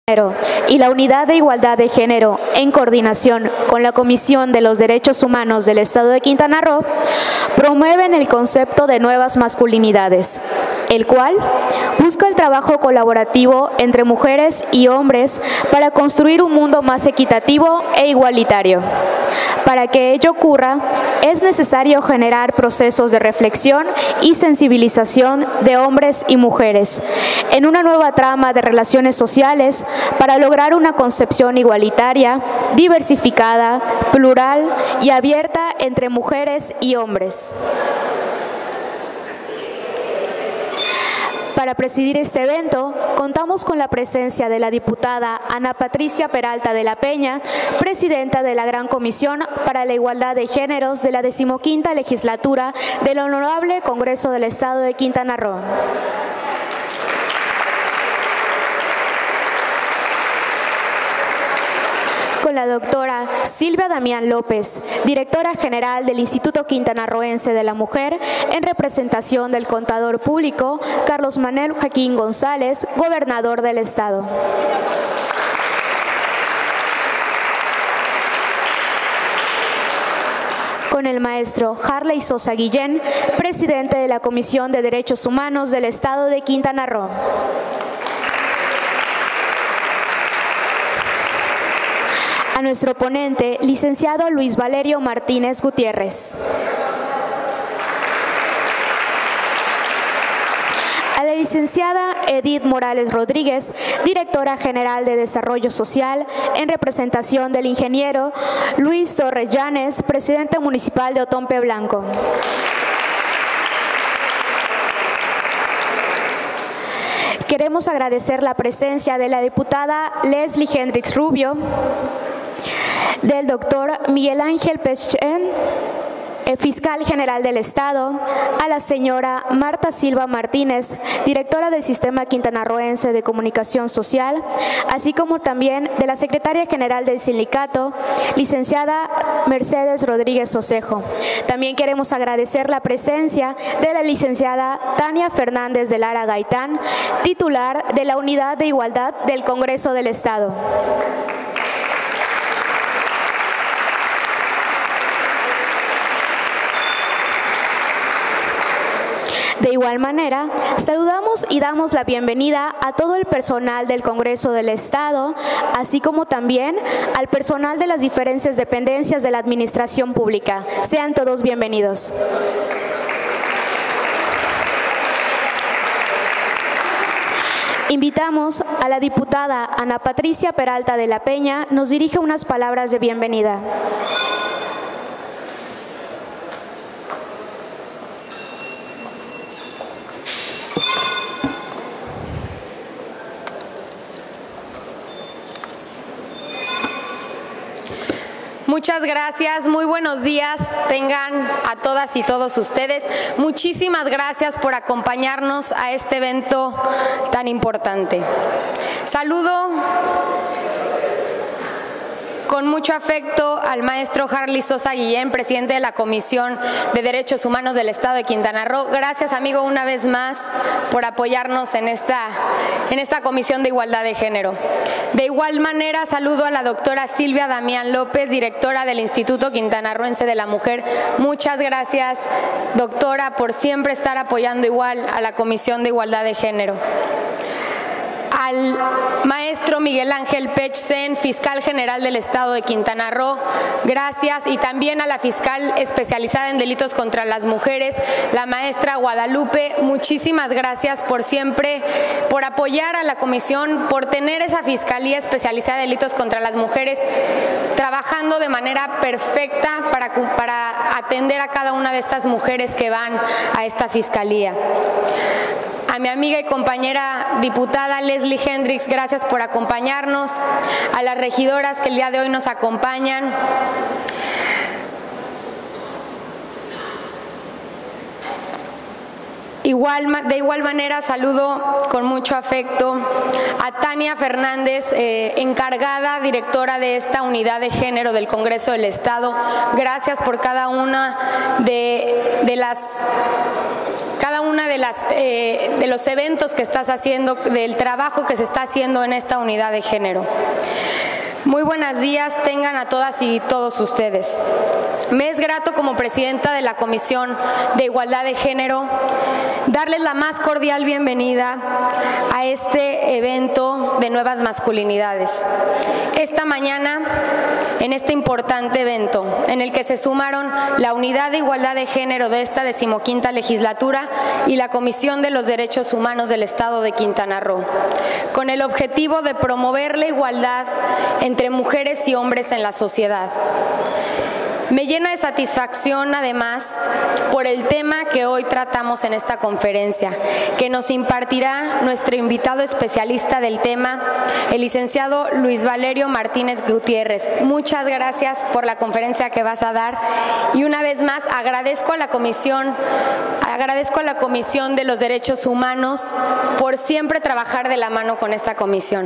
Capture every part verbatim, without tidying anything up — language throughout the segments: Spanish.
Y la Unidad de Igualdad de Género, en coordinación con la Comisión de los Derechos Humanos del Estado de Quintana Roo, promueven el concepto de nuevas masculinidades, el cual busca el trabajo colaborativo entre mujeres y hombres para construir un mundo más equitativo e igualitario. Para que ello ocurra, es necesario generar procesos de reflexión y sensibilización de hombres y mujeres en una nueva trama de relaciones sociales para lograr una concepción igualitaria, diversificada, plural y abierta entre mujeres y hombres. Para presidir este evento, contamos con la presencia de la diputada Ana Patricia Peralta de la Peña, presidenta de la Gran Comisión para la Igualdad de Géneros de la decimoquinta Legislatura del Honorable Congreso del Estado de Quintana Roo. Con la doctora Silvia Damián López, directora general del Instituto Quintanarroense de la Mujer, en representación del contador público Carlos Manuel Joaquín González, gobernador del Estado. Con el maestro Harley Sosa Guillén, presidente de la Comisión de Derechos Humanos del Estado de Quintana Roo. A nuestro ponente, licenciado Luis Valerio Martínez Gutiérrez. A la licenciada Edith Morales Rodríguez, directora general de Desarrollo Social, en representación del ingeniero Luis Torres Llanes, presidente municipal de Otompe Blanco. Queremos agradecer la presencia de la diputada Leslie Hendrix Rubio, del doctor Miguel Ángel Pechen, el fiscal general del Estado, a la señora Marta Silva Martínez, directora del Sistema Quintanarroense de Comunicación Social, así como también de la secretaria general del sindicato, licenciada Mercedes Rodríguez Osejo. También queremos agradecer la presencia de la licenciada Tania Fernández de Lara Gaitán, titular de la Unidad de Igualdad del Congreso del Estado. De igual manera, saludamos y damos la bienvenida a todo el personal del Congreso del Estado, así como también al personal de las diferentes dependencias de la Administración Pública. Sean todos bienvenidos. Invitamos a la diputada Ana Patricia Peralta de la Peña, nos dirige unas palabras de bienvenida. Muchas gracias, muy buenos días tengan a todas y todos ustedes. Muchísimas gracias por acompañarnos a este evento tan importante. Saludo con mucho afecto al maestro Harley Sosa Guillén, presidente de la Comisión de Derechos Humanos del Estado de Quintana Roo. Gracias, amigo, una vez más por apoyarnos en esta, en esta Comisión de Igualdad de Género. De igual manera, saludo a la doctora Silvia Damián López, directora del Instituto Quintanarroense de la Mujer. Muchas gracias, doctora, por siempre estar apoyando igual a la Comisión de Igualdad de Género. Al maestro Miguel Ángel Pechen, fiscal general del Estado de Quintana Roo, gracias, y también a la fiscal especializada en delitos contra las mujeres, la maestra Guadalupe, muchísimas gracias por siempre, por apoyar a la comisión, por tener esa fiscalía especializada en delitos contra las mujeres, trabajando de manera perfecta para, para atender a cada una de estas mujeres que van a esta fiscalía. A mi amiga y compañera diputada Leslie Hendrix, gracias por acompañarnos. A las regidoras que el día de hoy nos acompañan. Igual, de igual manera, saludo con mucho afecto a Tania Fernández, eh, encargada, directora de esta Unidad de Género del Congreso del Estado. Gracias por cada una de, de las cada una de las eh, de los eventos que estás haciendo, del trabajo que se está haciendo en esta unidad de género. Muy buenos días tengan a todas y todos ustedes. Me es grato como presidenta de la Comisión de Igualdad de Género darles la más cordial bienvenida a este evento de nuevas masculinidades. Esta mañana, en este importante evento, en el que se sumaron la Unidad de Igualdad de Género de esta decimoquinta legislatura y la Comisión de los Derechos Humanos del Estado de Quintana Roo, con el objetivo de promover la igualdad entre mujeres y hombres en la sociedad. Me llena de satisfacción, además, por el tema que hoy tratamos en esta conferencia, que nos impartirá nuestro invitado especialista del tema, el licenciado Luis Valerio Martínez Gutiérrez. Muchas gracias por la conferencia que vas a dar y una vez más agradezco a la Comisión, agradezco a la Comisión de los Derechos Humanos por siempre trabajar de la mano con esta comisión.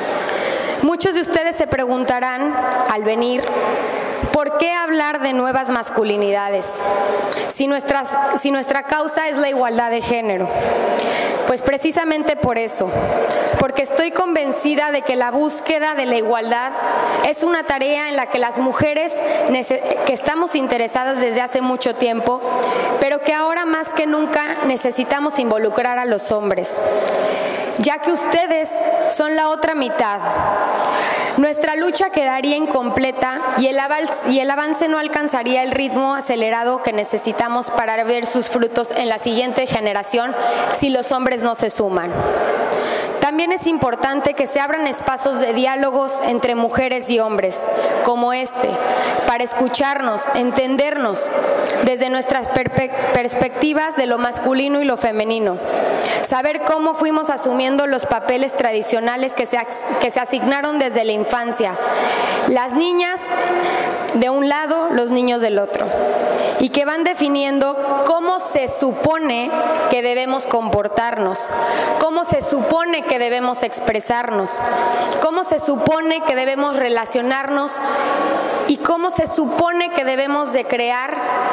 Muchos de ustedes se preguntarán al venir, ¿por qué hablar de nuevas masculinidades si, nuestras, si nuestra causa es la igualdad de género? Pues precisamente por eso, porque estoy convencida de que la búsqueda de la igualdad es una tarea en la que las mujeres que estamos interesadas desde hace mucho tiempo, pero que ahora más que nunca necesitamos involucrar a los hombres, ya que ustedes son la otra mitad. Nuestra lucha quedaría incompleta y el avance, y el avance no alcanzaría el ritmo acelerado que necesitamos para ver sus frutos en la siguiente generación si los hombres no se suman. También es importante que se abran espacios de diálogos entre mujeres y hombres, como este, para escucharnos, entendernos desde nuestras perspectivas de lo masculino y lo femenino, saber cómo fuimos asumiendo los papeles tradicionales que se, que se asignaron desde la infancia, las niñas de un lado, los niños del otro, y que van definiendo cómo se supone que debemos comportarnos, cómo se supone que debemos expresarnos, cómo se supone que debemos relacionarnos y cómo se supone que debemos de crear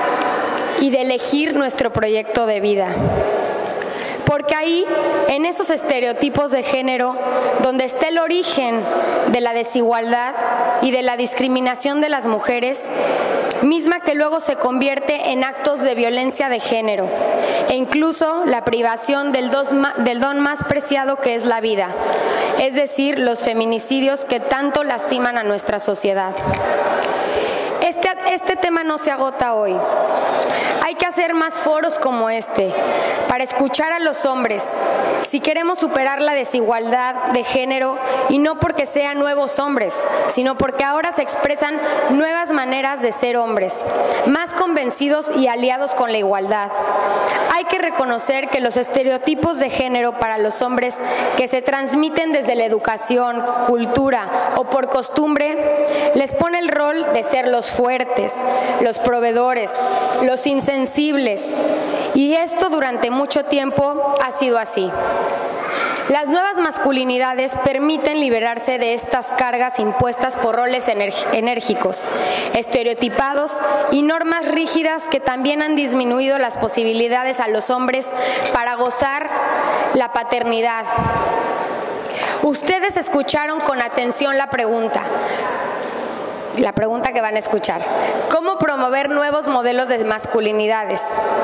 y de elegir nuestro proyecto de vida. Porque ahí, en esos estereotipos de género, donde está el origen de la desigualdad y de la discriminación de las mujeres, misma que luego se convierte en actos de violencia de género e incluso la privación del, dos, del don más preciado que es la vida, es decir, los feminicidios que tanto lastiman a nuestra sociedad. Este, este tema no se agota hoy. Hay que hacer más foros como este para escuchar a los hombres si queremos superar la desigualdad de género, y no porque sean nuevos hombres, sino porque ahora se expresan nuevas maneras de ser hombres, más convencidos y aliados con la igualdad. Hay que reconocer que los estereotipos de género para los hombres que se transmiten desde la educación, cultura o por costumbre les pone el rol de ser los fuertes, los proveedores, los insensibles, y esto durante mucho tiempo ha sido así. Las nuevas masculinidades permiten liberarse de estas cargas impuestas por roles enérgicos, estereotipados y normas rígidas que también han disminuido las posibilidades a los hombres para gozar la paternidad. Ustedes escucharon con atención la pregunta. La pregunta que van a escuchar: ¿cómo promover nuevos modelos de masculinidades?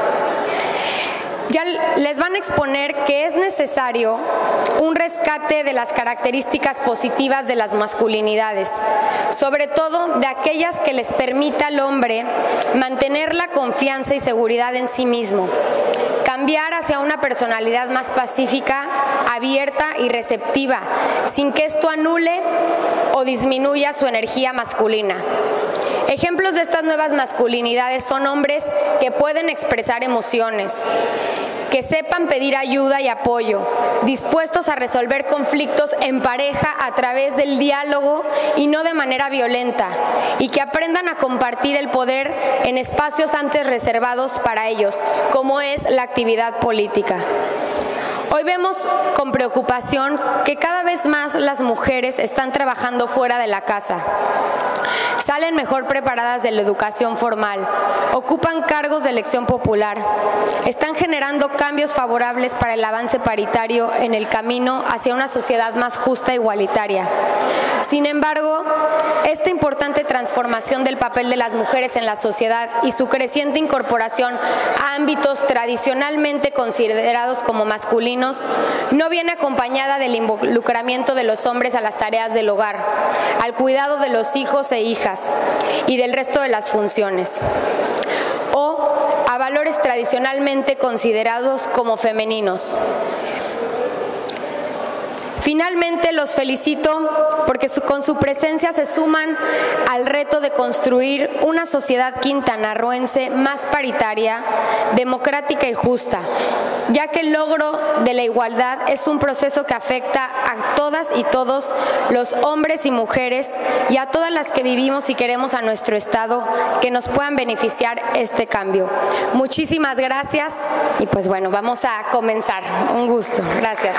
Ya les van a exponer que es necesario un rescate de las características positivas de las masculinidades, sobre todo de aquellas que les permita al hombre mantener la confianza y seguridad en sí mismo, cambiar hacia una personalidad más pacífica, abierta y receptiva, sin que esto anule o disminuya su energía masculina. Ejemplos de estas nuevas masculinidades son hombres que pueden expresar emociones, que sepan pedir ayuda y apoyo, dispuestos a resolver conflictos en pareja a través del diálogo y no de manera violenta, y que aprendan a compartir el poder en espacios antes reservados para ellos, como es la actividad política. Hoy vemos con preocupación que cada vez más las mujeres están trabajando fuera de la casa, Salen mejor preparadas de la educación formal, ocupan cargos de elección popular, están generando cambios favorables para el avance paritario en el camino hacia una sociedad más justa e igualitaria. Sin embargo, esta importante transformación del papel de las mujeres en la sociedad y su creciente incorporación a ámbitos tradicionalmente considerados como masculinos no viene acompañada del involucramiento de los hombres a las tareas del hogar, al cuidado de los hijos e hijas y del resto de las funciones, o a valores tradicionalmente considerados como femeninos. Finalmente, los felicito porque su, con su presencia se suman al reto de construir una sociedad quintanarroense más paritaria, democrática y justa, ya que el logro de la igualdad es un proceso que afecta a todas y todos los hombres y mujeres y a todas las que vivimos y queremos a nuestro Estado que nos puedan beneficiar este cambio. Muchísimas gracias y pues bueno, vamos a comenzar. Un gusto. Gracias.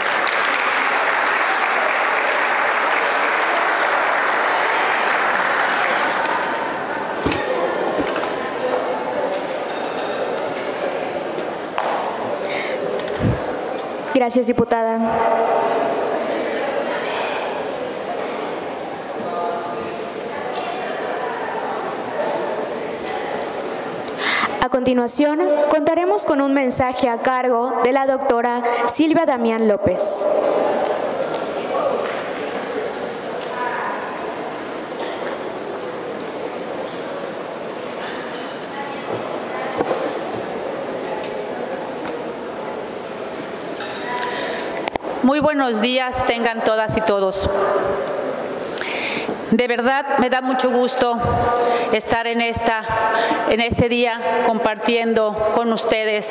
Gracias, diputada. A continuación, contaremos con un mensaje a cargo de la doctora Silvia Damián López. Muy buenos días tengan todas y todos. De verdad me da mucho gusto estar en, esta, en este día compartiendo con ustedes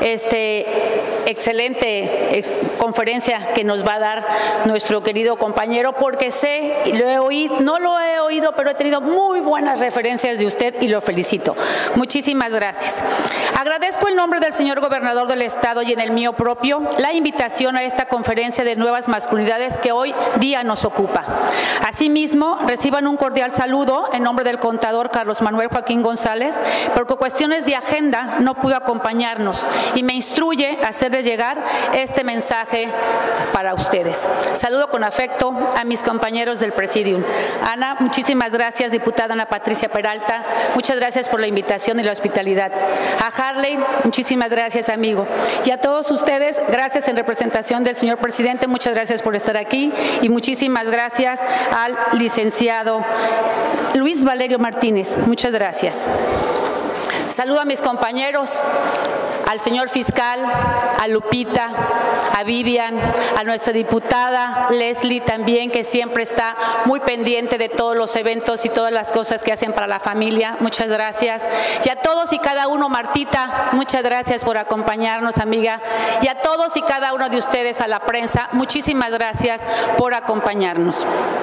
este excelente ex conferencia que nos va a dar nuestro querido compañero, porque sé, y lo he oído, no lo he oído, pero he tenido muy buenas referencias de usted y lo felicito. Muchísimas gracias. Agradezco en nombre del señor gobernador del Estado y en el mío propio la invitación a esta conferencia de nuevas masculinidades que hoy día nos ocupa. Asimismo, reciban un cordial saludo en nombre del contador Carlos Manuel Joaquín González, porque por cuestiones de agenda no pudo acompañarnos y me instruye a hacerles llegar este mensaje para ustedes. Saludo con afecto a mis compañeros del Presidium. Ana, muchísimas gracias, diputada Ana Patricia Peralta, muchas gracias por la invitación y la hospitalidad. A Harley, muchísimas gracias, amigo. Y a todos ustedes, gracias en representación del señor presidente, muchas gracias por estar aquí y muchísimas gracias al licenciado Luis Valerio Martínez. Muchas gracias. Saludo a mis compañeros, al señor fiscal, a Lupita, a Vivian, a nuestra diputada Leslie también, que siempre está muy pendiente de todos los eventos y todas las cosas que hacen para la familia. Muchas gracias. Y a todos y cada uno, Martita, muchas gracias por acompañarnos, amiga. Y a todos y cada uno de ustedes, a la prensa, muchísimas gracias por acompañarnos.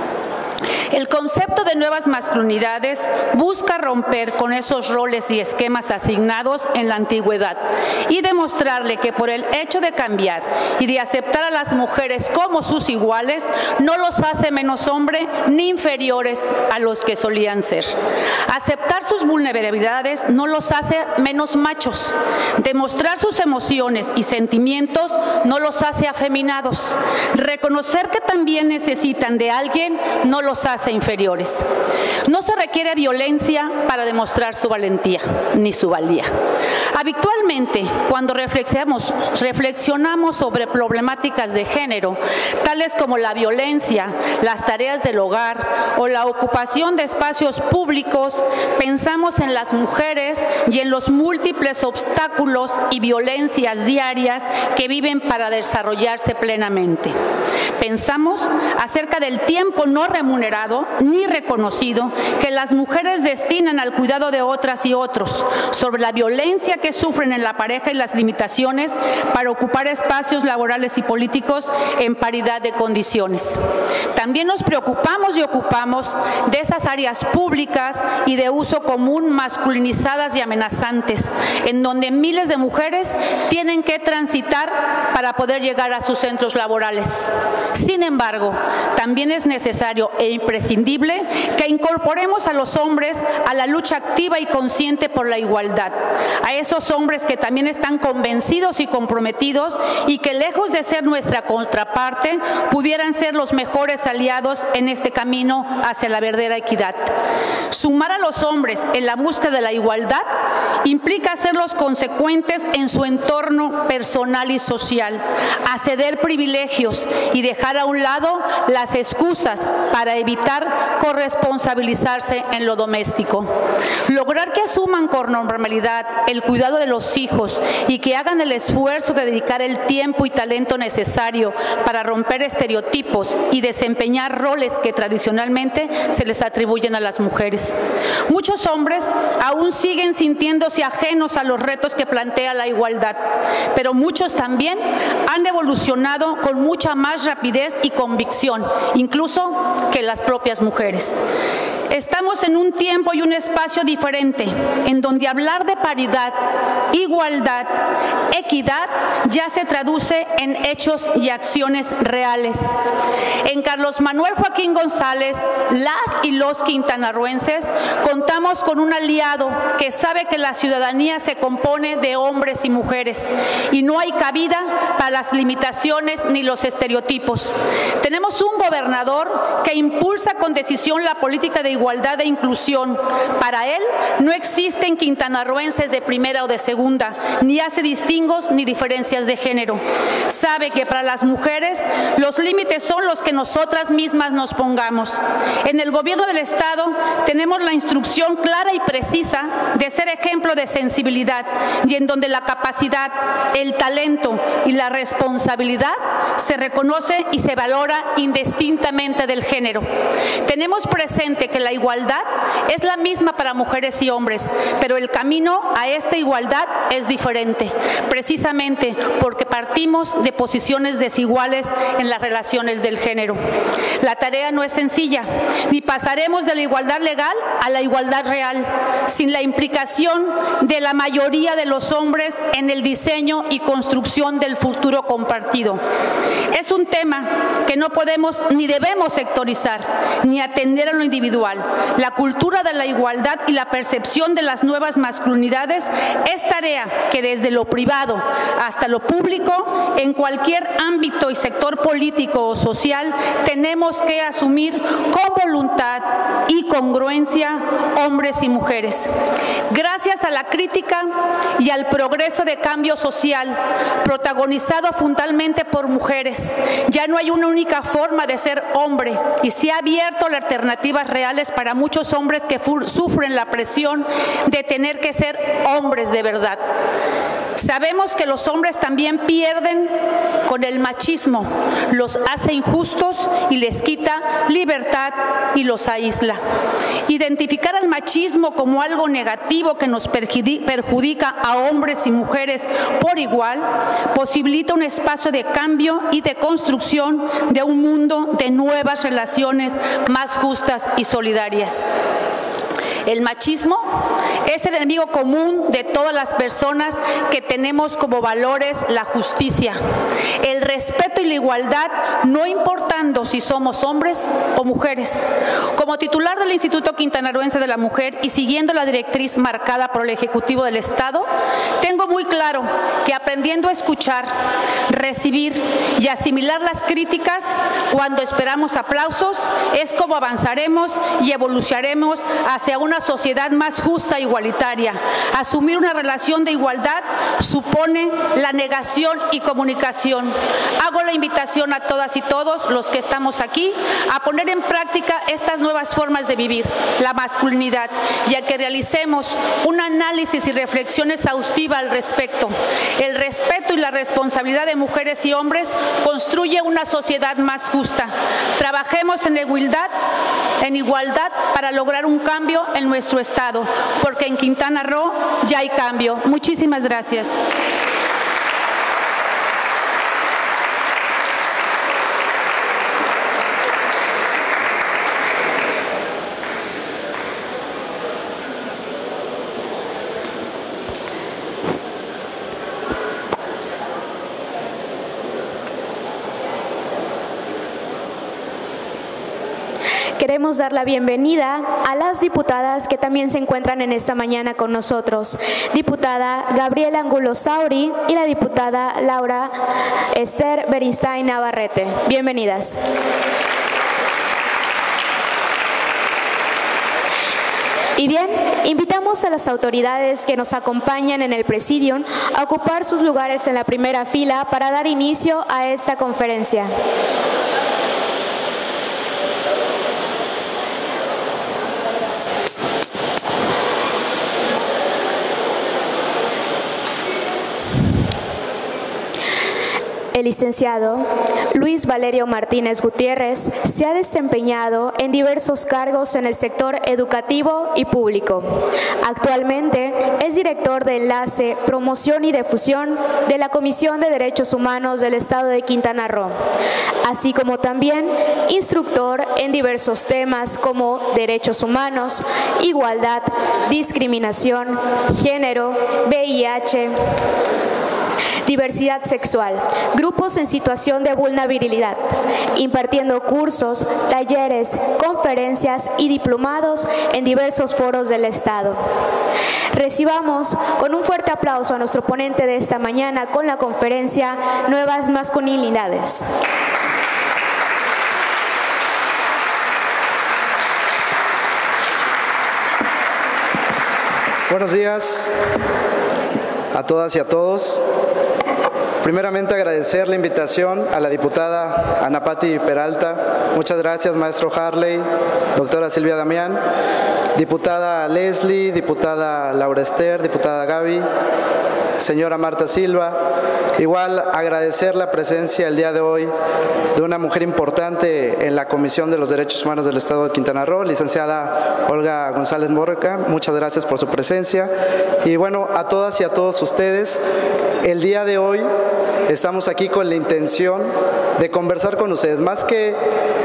El concepto de nuevas masculinidades busca romper con esos roles y esquemas asignados en la antigüedad y demostrarle que por el hecho de cambiar y de aceptar a las mujeres como sus iguales, no los hace menos hombre ni inferiores a los que solían ser. Aceptar sus vulnerabilidades no los hace menos machos. Demostrar sus emociones y sentimientos no los hace afeminados. Reconocer que también necesitan de alguien no los hace inferiores. No se requiere violencia para demostrar su valentía ni su valía. Habitualmente, cuando reflexionamos, reflexionamos sobre problemáticas de género, tales como la violencia, las tareas del hogar o la ocupación de espacios públicos, pensamos en las mujeres y en los múltiples obstáculos y violencias diarias que viven para desarrollarse plenamente. Pensamos acerca del tiempo no remunerado ni reconocido que las mujeres destinan al cuidado de otras y otros, sobre la violencia que que sufren en la pareja y las limitaciones para ocupar espacios laborales y políticos en paridad de condiciones. También nos preocupamos y ocupamos de esas áreas públicas y de uso común masculinizadas y amenazantes, en donde miles de mujeres tienen que transitar para poder llegar a sus centros laborales. Sin embargo, también es necesario e imprescindible que incorporemos a los hombres a la lucha activa y consciente por la igualdad, a esos hombres que también están convencidos y comprometidos y que, lejos de ser nuestra contraparte, pudieran ser los mejores aliados en este camino hacia la verdadera equidad. Sumar a los hombres en la búsqueda de la igualdad implica hacerlos consecuentes en su entorno personal y social, a ceder privilegios y dejar a un lado las excusas para evitar corresponsabilizarse en lo doméstico. Lograr que asuman con normalidad el cuidado de los hijos y que hagan el esfuerzo de dedicar el tiempo y talento necesario para romper estereotipos y desempeñar roles que tradicionalmente se les atribuyen a las mujeres. Muchos hombres aún siguen sintiéndose ajenos a los retos que plantea la igualdad, pero muchos también han evolucionado con mucha más rapidez y convicción, incluso que las propias mujeres. Estamos en un tiempo y un espacio diferente, en donde hablar de paridad, igualdad, equidad ya se traduce en hechos y acciones reales. En Carlos Manuel Joaquín González, las y los quintanarroenses contamos con un aliado que sabe que la ciudadanía se compone de hombres y mujeres y no hay cabida para las limitaciones ni los estereotipos. Tenemos un gobernador que impulsa con decisión la política de igualdad e inclusión. Para él no existen quintanarroenses de primera o de segunda, ni hace distingos ni diferencias de género. Sabe que para las mujeres los límites son los que nosotras mismas nos pongamos. En el gobierno del Estado tenemos la instrucción clara y precisa de ser ejemplo de sensibilidad y en donde la capacidad, el talento y la responsabilidad se reconoce y se valora indistintamente del género. Tenemos presente que la igualdad es la misma para mujeres y hombres, pero el camino a esta igualdad es diferente, precisamente porque partimos de posiciones desiguales en las relaciones del género. La tarea no es sencilla, ni pasaremos de la igualdad legal a la igualdad real, sin la implicación de la mayoría de los hombres en el diseño y construcción del futuro compartido. Es un tema que no podemos ni debemos sectorizar, ni atender a lo individual. La cultura de la igualdad y la percepción de las nuevas masculinidades es tarea que desde lo privado hasta lo público, en cualquier ámbito y sector político o social, tenemos que asumir con voluntad y congruencia hombres y mujeres. Gracias a la crítica y al progreso de cambio social, protagonizado fundamentalmente por mujeres, ya no hay una única forma de ser hombre y se ha abierto las alternativas reales para muchos hombres que sufren la presión de tener que ser hombres de verdad. Sabemos que los hombres también pierden con el machismo, los hace injustos y les quita libertad y los aísla. Identificar al machismo como algo negativo que nos perjudica a hombres y mujeres por igual posibilita un espacio de cambio y de construcción de un mundo de nuevas relaciones más justas y solidarias. El machismo es el enemigo común de todas las personas que tenemos como valores la justicia, el respeto y la igualdad, no importando si somos hombres o mujeres. Como titular del Instituto Quintanarroense de la Mujer y siguiendo la directriz marcada por el Ejecutivo del Estado, tengo muy claro que aprendiendo a escuchar, recibir y asimilar las críticas cuando esperamos aplausos es como avanzaremos y evolucionaremos hacia una sociedad más justa e igualitaria. Asumir una relación de igualdad supone la negación y comunicación. Hago la invitación a todas y todos los que estamos aquí a poner en práctica estas nuevas formas de vivir la masculinidad y a que realicemos un análisis y reflexión exhaustiva al respecto. El respeto y la responsabilidad de mujeres y hombres construye una sociedad más justa. Trabajemos en igualdad, en igualdad para lograr un cambio en en nuestro estado, porque en Quintana Roo ya hay cambio. Muchísimas gracias. Queremos dar la bienvenida a las diputadas que también se encuentran en esta mañana con nosotros. Diputada Gabriela Angulo Sauri y la diputada Laura Esther Beristain Navarrete. Bienvenidas. Y bien, invitamos a las autoridades que nos acompañan en el Presidium a ocupar sus lugares en la primera fila para dar inicio a esta conferencia. El licenciado Luis Valerio Martínez Gutiérrez se ha desempeñado en diversos cargos en el sector educativo y público. Actualmente es director de Enlace, Promoción y Difusión de la Comisión de Derechos Humanos del Estado de Quintana Roo, así como también instructor en diversos temas como derechos humanos, igualdad, discriminación, género, V I H, diversidad sexual, grupos en situación de vulnerabilidad, impartiendo cursos, talleres, conferencias y diplomados en diversos foros del Estado. Recibamos con un fuerte aplauso a nuestro ponente de esta mañana con la conferencia Nuevas Masculinidades. Buenos días a todas y a todos. Primeramente agradecer la invitación a la diputada Ana Pati Peralta. Muchas gracias, maestro Harley, doctora Silvia Damián, diputada Leslie, diputada Laura Esther, diputada Gaby, señora Marta Silva. Igual agradecer la presencia el día de hoy de una mujer importante en la Comisión de los Derechos Humanos del Estado de Quintana Roo, licenciada Olga González Morca. Muchas gracias por su presencia. Y bueno, a todas y a todos ustedes, el día de hoy estamos aquí con la intención de conversar con ustedes, más que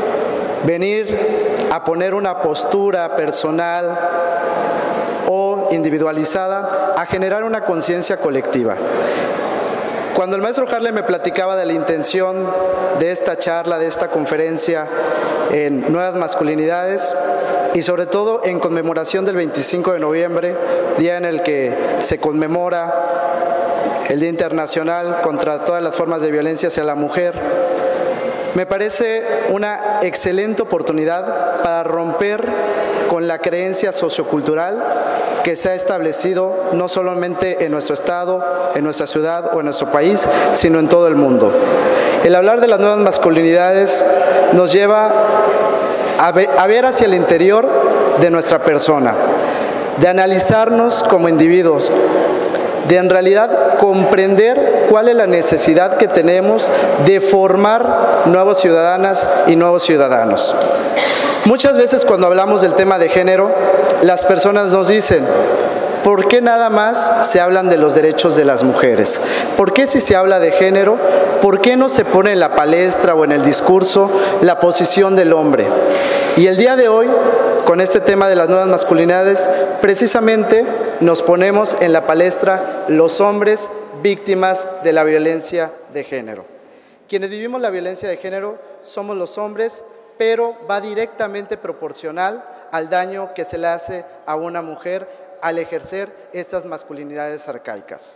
venir a poner una postura personal o individualizada, a generar una conciencia colectiva. Cuando el maestro Harley me platicaba de la intención de esta charla, de esta conferencia en Nuevas Masculinidades, y sobre todo en conmemoración del veinticinco de noviembre, día en el que se conmemora el Día Internacional contra todas las formas de violencia hacia la mujer, me parece una excelente oportunidad para romper con la creencia sociocultural que se ha establecido no solamente en nuestro estado, en nuestra ciudad o en nuestro país, sino en todo el mundo. El hablar de las nuevas masculinidades nos lleva a ver, a ver hacia el interior de nuestra persona, de analizarnos como individuos, de en realidad comprender cuál es la necesidad que tenemos de formar nuevas ciudadanas y nuevos ciudadanos. Muchas veces cuando hablamos del tema de género, las personas nos dicen, ¿por qué nada más se hablan de los derechos de las mujeres? ¿Por qué si se habla de género, por qué no se pone en la palestra o en el discurso la posición del hombre? Y el día de hoy, con este tema de las nuevas masculinidades, precisamente nos ponemos en la palestra los hombres víctimas de la violencia de género. Quienes vivimos la violencia de género somos los hombres, pero va directamente proporcional al daño que se le hace a una mujer al ejercer estas masculinidades arcaicas.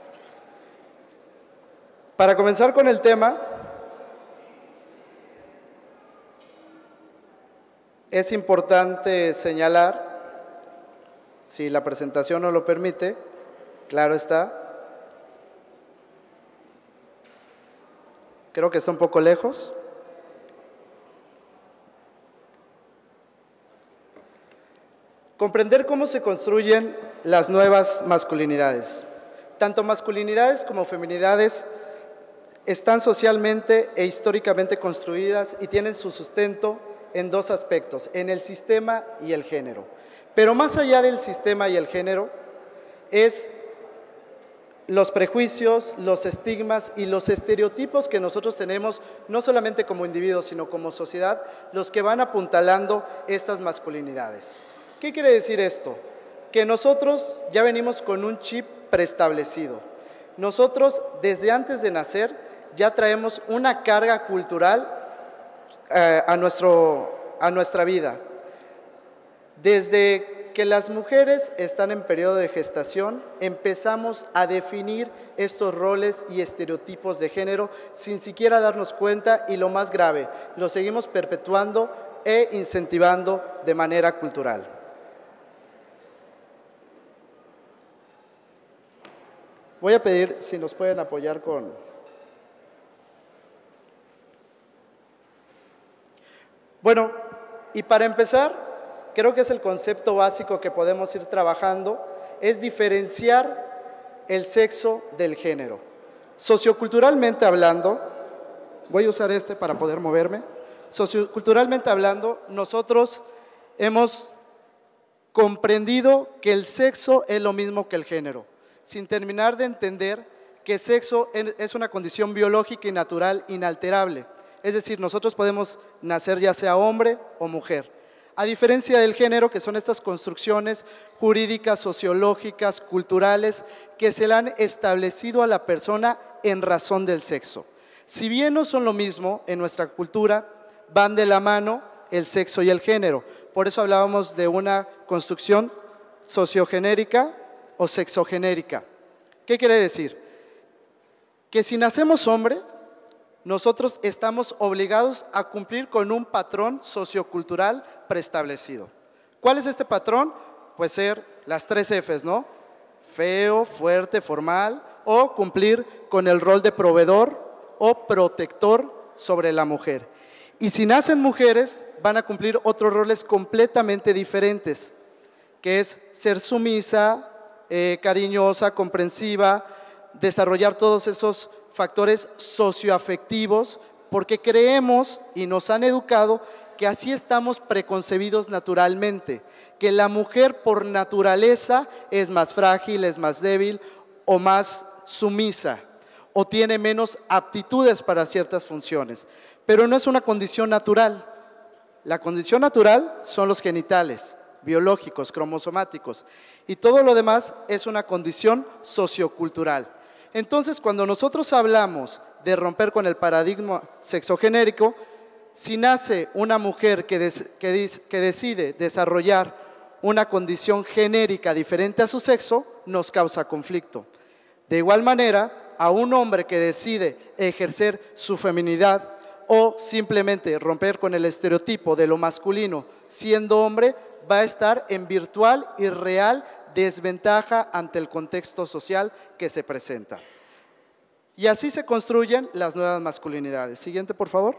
Para comenzar con el tema, es importante señalar, si la presentación no lo permite, claro está, creo que está un poco lejos. Comprender cómo se construyen las nuevas masculinidades. Tanto masculinidades como feminidades están socialmente e históricamente construidas y tienen su sustento en dos aspectos, en el sistema y el género. Pero más allá del sistema y el género, es los prejuicios, los estigmas y los estereotipos que nosotros tenemos, no solamente como individuos, sino como sociedad, los que van apuntalando estas masculinidades. ¿Qué quiere decir esto? Que nosotros ya venimos con un chip preestablecido. Nosotros, desde antes de nacer, ya traemos una carga cultural eh, a, nuestro, a nuestra vida. Desde que las mujeres están en periodo de gestación, empezamos a definir estos roles y estereotipos de género sin siquiera darnos cuenta, y lo más grave, lo seguimos perpetuando e incentivando de manera cultural. Voy a pedir si nos pueden apoyar con... Bueno, y para empezar, creo que es el concepto básico que podemos ir trabajando, es diferenciar el sexo del género. Socioculturalmente hablando, voy a usar este para poder moverme, socioculturalmente hablando, nosotros hemos comprendido que el sexo es lo mismo que el género, sin terminar de entender que sexo es una condición biológica y natural inalterable. Es decir, nosotros podemos nacer ya sea hombre o mujer. A diferencia del género, que son estas construcciones jurídicas, sociológicas, culturales, que se le han establecido a la persona en razón del sexo. Si bien no son lo mismo en nuestra cultura, van de la mano el sexo y el género. Por eso hablábamos de una construcción sociogenérica o sexogenérica. ¿Qué quiere decir? Que si nacemos hombres, nosotros estamos obligados a cumplir con un patrón sociocultural preestablecido. ¿Cuál es este patrón? Pues ser las tres Fs, ¿no? Feo, fuerte, formal, o cumplir con el rol de proveedor o protector sobre la mujer. Y si nacen mujeres, van a cumplir otros roles completamente diferentes, que es ser sumisa, eh, cariñosa, comprensiva, desarrollar todos esos factores socioafectivos, porque creemos y nos han educado que así estamos preconcebidos naturalmente, que la mujer por naturaleza es más frágil, es más débil o más sumisa, o tiene menos aptitudes para ciertas funciones. Pero no es una condición natural. La condición natural son los genitales, biológicos, cromosomáticos, y todo lo demás es una condición sociocultural. Entonces, cuando nosotros hablamos de romper con el paradigma sexogenérico, si nace una mujer que, des, que, dis, que decide desarrollar una condición genérica diferente a su sexo, nos causa conflicto. De igual manera, a un hombre que decide ejercer su feminidad o simplemente romper con el estereotipo de lo masculino siendo hombre, va a estar en virtual y real desventaja ante el contexto social que se presenta. Y así se construyen las nuevas masculinidades. Siguiente, por favor.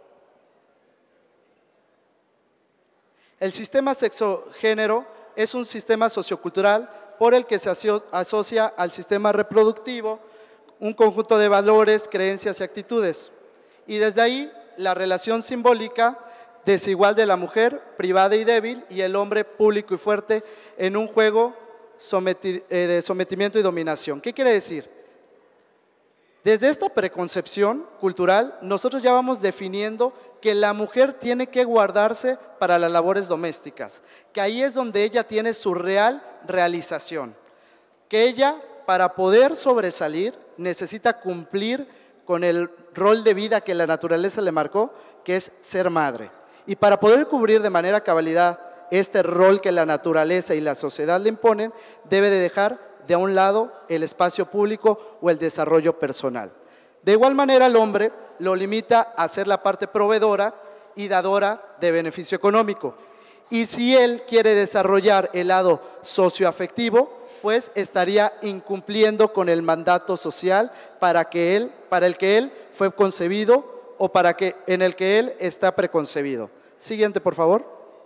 El sistema sexogénero es un sistema sociocultural por el que se asocia al sistema reproductivo un conjunto de valores, creencias y actitudes. Y desde ahí la relación simbólica desigual de la mujer, privada y débil, y el hombre público y fuerte en un juego someti- eh, de sometimiento y dominación. ¿Qué quiere decir? Desde esta preconcepción cultural, nosotros ya vamos definiendo que la mujer tiene que guardarse para las labores domésticas, que ahí es donde ella tiene su real realización, que ella, para poder sobresalir, necesita cumplir con el rol de vida que la naturaleza le marcó, que es ser madre. Y para poder cubrir de manera cabalidad este rol que la naturaleza y la sociedad le imponen, debe de dejar de a un lado el espacio público o el desarrollo personal. De igual manera, el hombre lo limita a ser la parte proveedora y dadora de beneficio económico. Y si él quiere desarrollar el lado socioafectivo, pues estaría incumpliendo con el mandato social para, que él, para el que él fue concebido o para que, en el que él está preconcebido. Siguiente, por favor.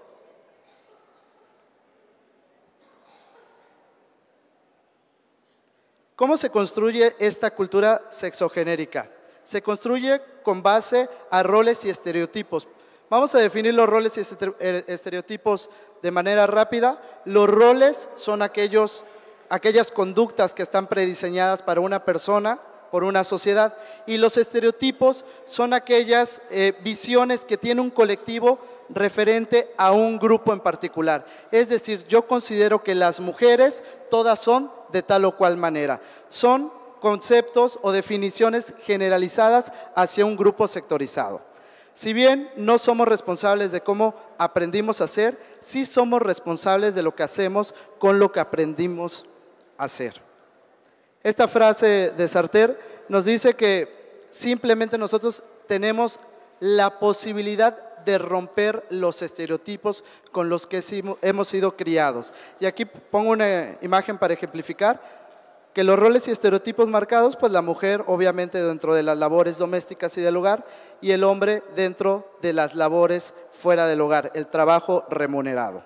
¿Cómo se construye esta cultura sexogenérica? Se construye con base a roles y estereotipos. Vamos a definir los roles y estereotipos de manera rápida. Los roles son aquellos, aquellas conductas que están prediseñadas para una persona, por una sociedad, y los estereotipos son aquellas eh, visiones que tiene un colectivo referente a un grupo en particular. Es decir, yo considero que las mujeres todas son de tal o cual manera. Son conceptos o definiciones generalizadas hacia un grupo sectorizado. Si bien no somos responsables de cómo aprendimos a hacer, sí somos responsables de lo que hacemos con lo que aprendimos a hacer. Esta frase de Sartre nos dice que simplemente nosotros tenemos la posibilidad de romper los estereotipos con los que hemos sido criados. Y aquí pongo una imagen para ejemplificar que los roles y estereotipos marcados, pues la mujer obviamente dentro de las labores domésticas y del hogar, y el hombre dentro de las labores fuera del hogar, el trabajo remunerado.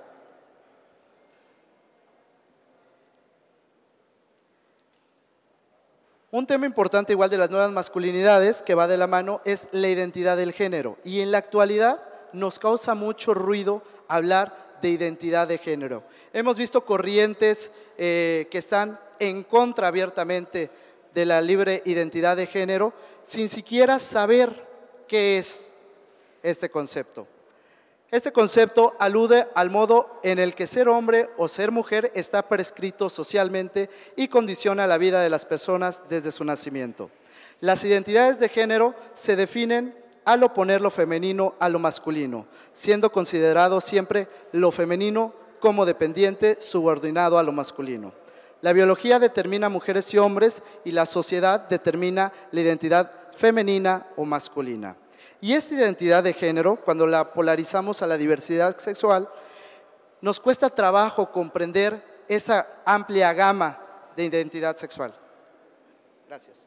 Un tema importante igual de las nuevas masculinidades que va de la mano es la identidad del género, y en la actualidad nos causa mucho ruido hablar de identidad de género. Hemos visto corrientes eh, que están en contra abiertamente de la libre identidad de género, sin siquiera saber qué es este concepto. Este concepto alude al modo en el que ser hombre o ser mujer está prescrito socialmente y condiciona la vida de las personas desde su nacimiento. Las identidades de género se definen al oponer lo femenino a lo masculino, siendo considerado siempre lo femenino como dependiente subordinado a lo masculino. La biología determina mujeres y hombres y la sociedad determina la identidad femenina o masculina. Y esta identidad de género, cuando la polarizamos a la diversidad sexual, nos cuesta trabajo comprender esa amplia gama de identidad sexual. Gracias.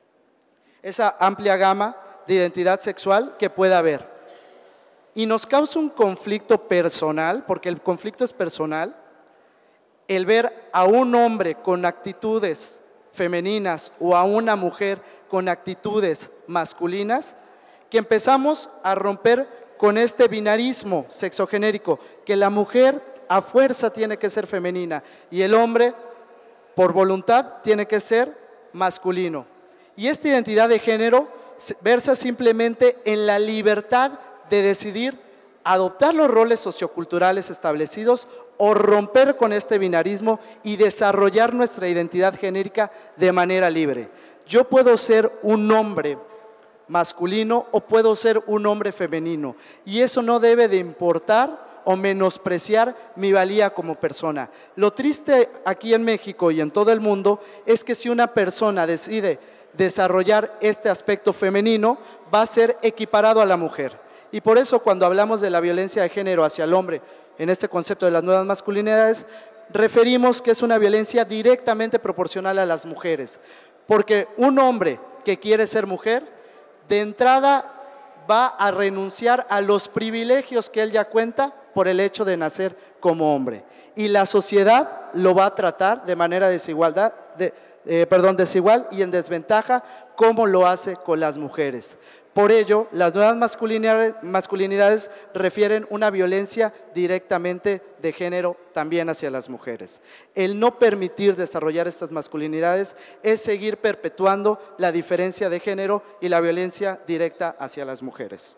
Esa amplia gama de identidad sexual que puede haber. Y nos causa un conflicto personal, porque el conflicto es personal, el ver a un hombre con actitudes femeninas o a una mujer con actitudes masculinas, que empezamos a romper con este binarismo sexogenérico, que la mujer a fuerza tiene que ser femenina y el hombre por voluntad tiene que ser masculino. Y esta identidad de género versa simplemente en la libertad de decidir adoptar los roles socioculturales establecidos o romper con este binarismo y desarrollar nuestra identidad genérica de manera libre. Yo puedo ser un hombre masculino o puedo ser un hombre femenino y eso no debe de importar o menospreciar mi valía como persona. Lo triste aquí en México y en todo el mundo es que si una persona decide desarrollar este aspecto femenino, va a ser equiparado a la mujer. Y por eso cuando hablamos de la violencia de género hacia el hombre, en este concepto de las nuevas masculinidades, referimos que es una violencia directamente proporcional a las mujeres. Porque un hombre que quiere ser mujer, de entrada va a renunciar a los privilegios que él ya cuenta por el hecho de nacer como hombre. Y la sociedad lo va a tratar de manera desigualdad, de, eh, perdón, desigual y en desventaja, como lo hace con las mujeres. Por ello, las nuevas masculinidades, masculinidades refieren una violencia directamente de género también hacia las mujeres. El no permitir desarrollar estas masculinidades es seguir perpetuando la diferencia de género y la violencia directa hacia las mujeres.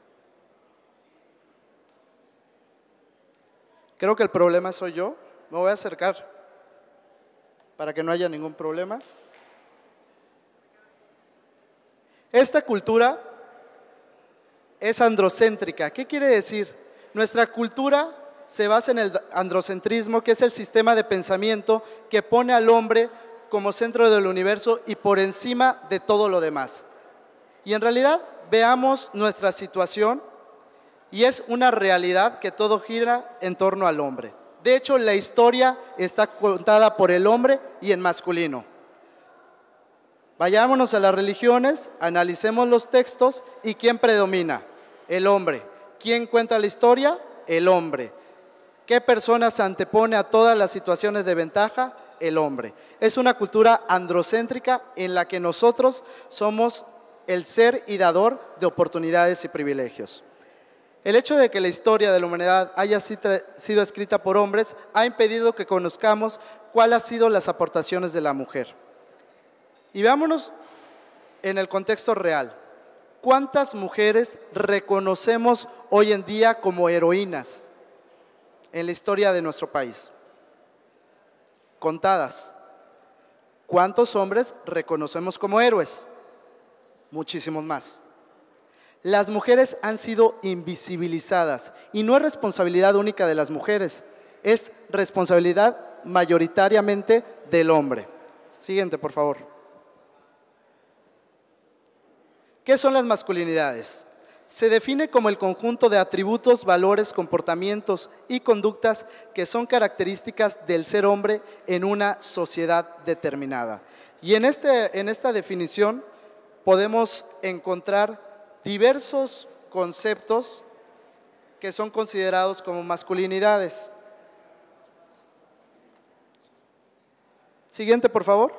Creo que el problema soy yo. Me voy a acercar para que no haya ningún problema. Esta cultura es androcéntrica. ¿Qué quiere decir? Nuestra cultura se basa en el androcentrismo, que es el sistema de pensamiento que pone al hombre como centro del universo y por encima de todo lo demás. Y en realidad veamos nuestra situación y es una realidad que todo gira en torno al hombre. De hecho, la historia está contada por el hombre y en masculino. Vayámonos a las religiones, analicemos los textos y ¿quién predomina? El hombre. ¿Quién cuenta la historia? El hombre. ¿Qué persona se antepone a todas las situaciones de ventaja? El hombre. Es una cultura androcéntrica en la que nosotros somos el ser y dador de oportunidades y privilegios. El hecho de que la historia de la humanidad haya sido escrita por hombres ha impedido que conozcamos cuáles han sido las aportaciones de la mujer. Y veámonos en el contexto real. ¿Cuántas mujeres reconocemos hoy en día como heroínas en la historia de nuestro país? Contadas. ¿Cuántos hombres reconocemos como héroes? Muchísimos más. Las mujeres han sido invisibilizadas y no es responsabilidad única de las mujeres, es responsabilidad mayoritariamente del hombre. Siguiente, por favor. ¿Qué son las masculinidades? Se define como el conjunto de atributos, valores, comportamientos y conductas que son características del ser hombre en una sociedad determinada. Y en, este, en esta definición podemos encontrar diversos conceptos que son considerados como masculinidades. Siguiente, por favor.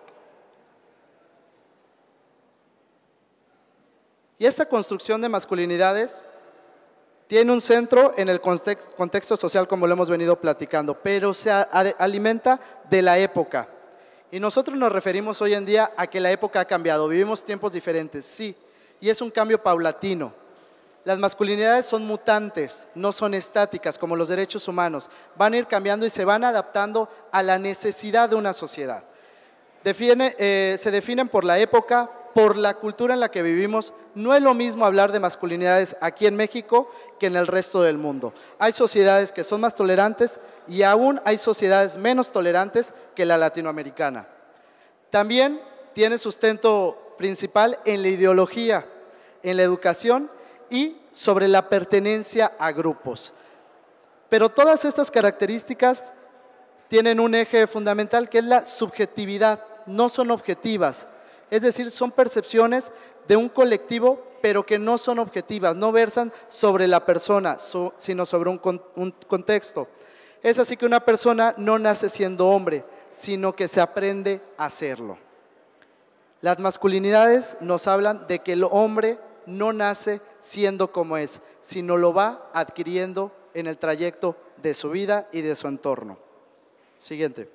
Y esta construcción de masculinidades tiene un centro en el contexto, contexto social, como lo hemos venido platicando, pero se a, a, alimenta de la época. Y nosotros nos referimos hoy en día a que la época ha cambiado, vivimos tiempos diferentes, sí, y es un cambio paulatino. Las masculinidades son mutantes, no son estáticas como los derechos humanos, van a ir cambiando y se van adaptando a la necesidad de una sociedad. Define, eh, se definen por la época, por la cultura en la que vivimos. No es lo mismo hablar de masculinidades aquí en México que en el resto del mundo. Hay sociedades que son más tolerantes y aún hay sociedades menos tolerantes que la latinoamericana. También tiene sustento principal en la ideología, en la educación y sobre la pertenencia a grupos. Pero todas estas características tienen un eje fundamental que es la subjetividad, no son objetivas. Es decir, son percepciones de un colectivo, pero que no son objetivas, no versan sobre la persona, sino sobre un, con, un contexto. Es así que una persona no nace siendo hombre, sino que se aprende a hacerlo. Las masculinidades nos hablan de que el hombre no nace siendo como es, sino lo va adquiriendo en el trayecto de su vida y de su entorno. Siguiente.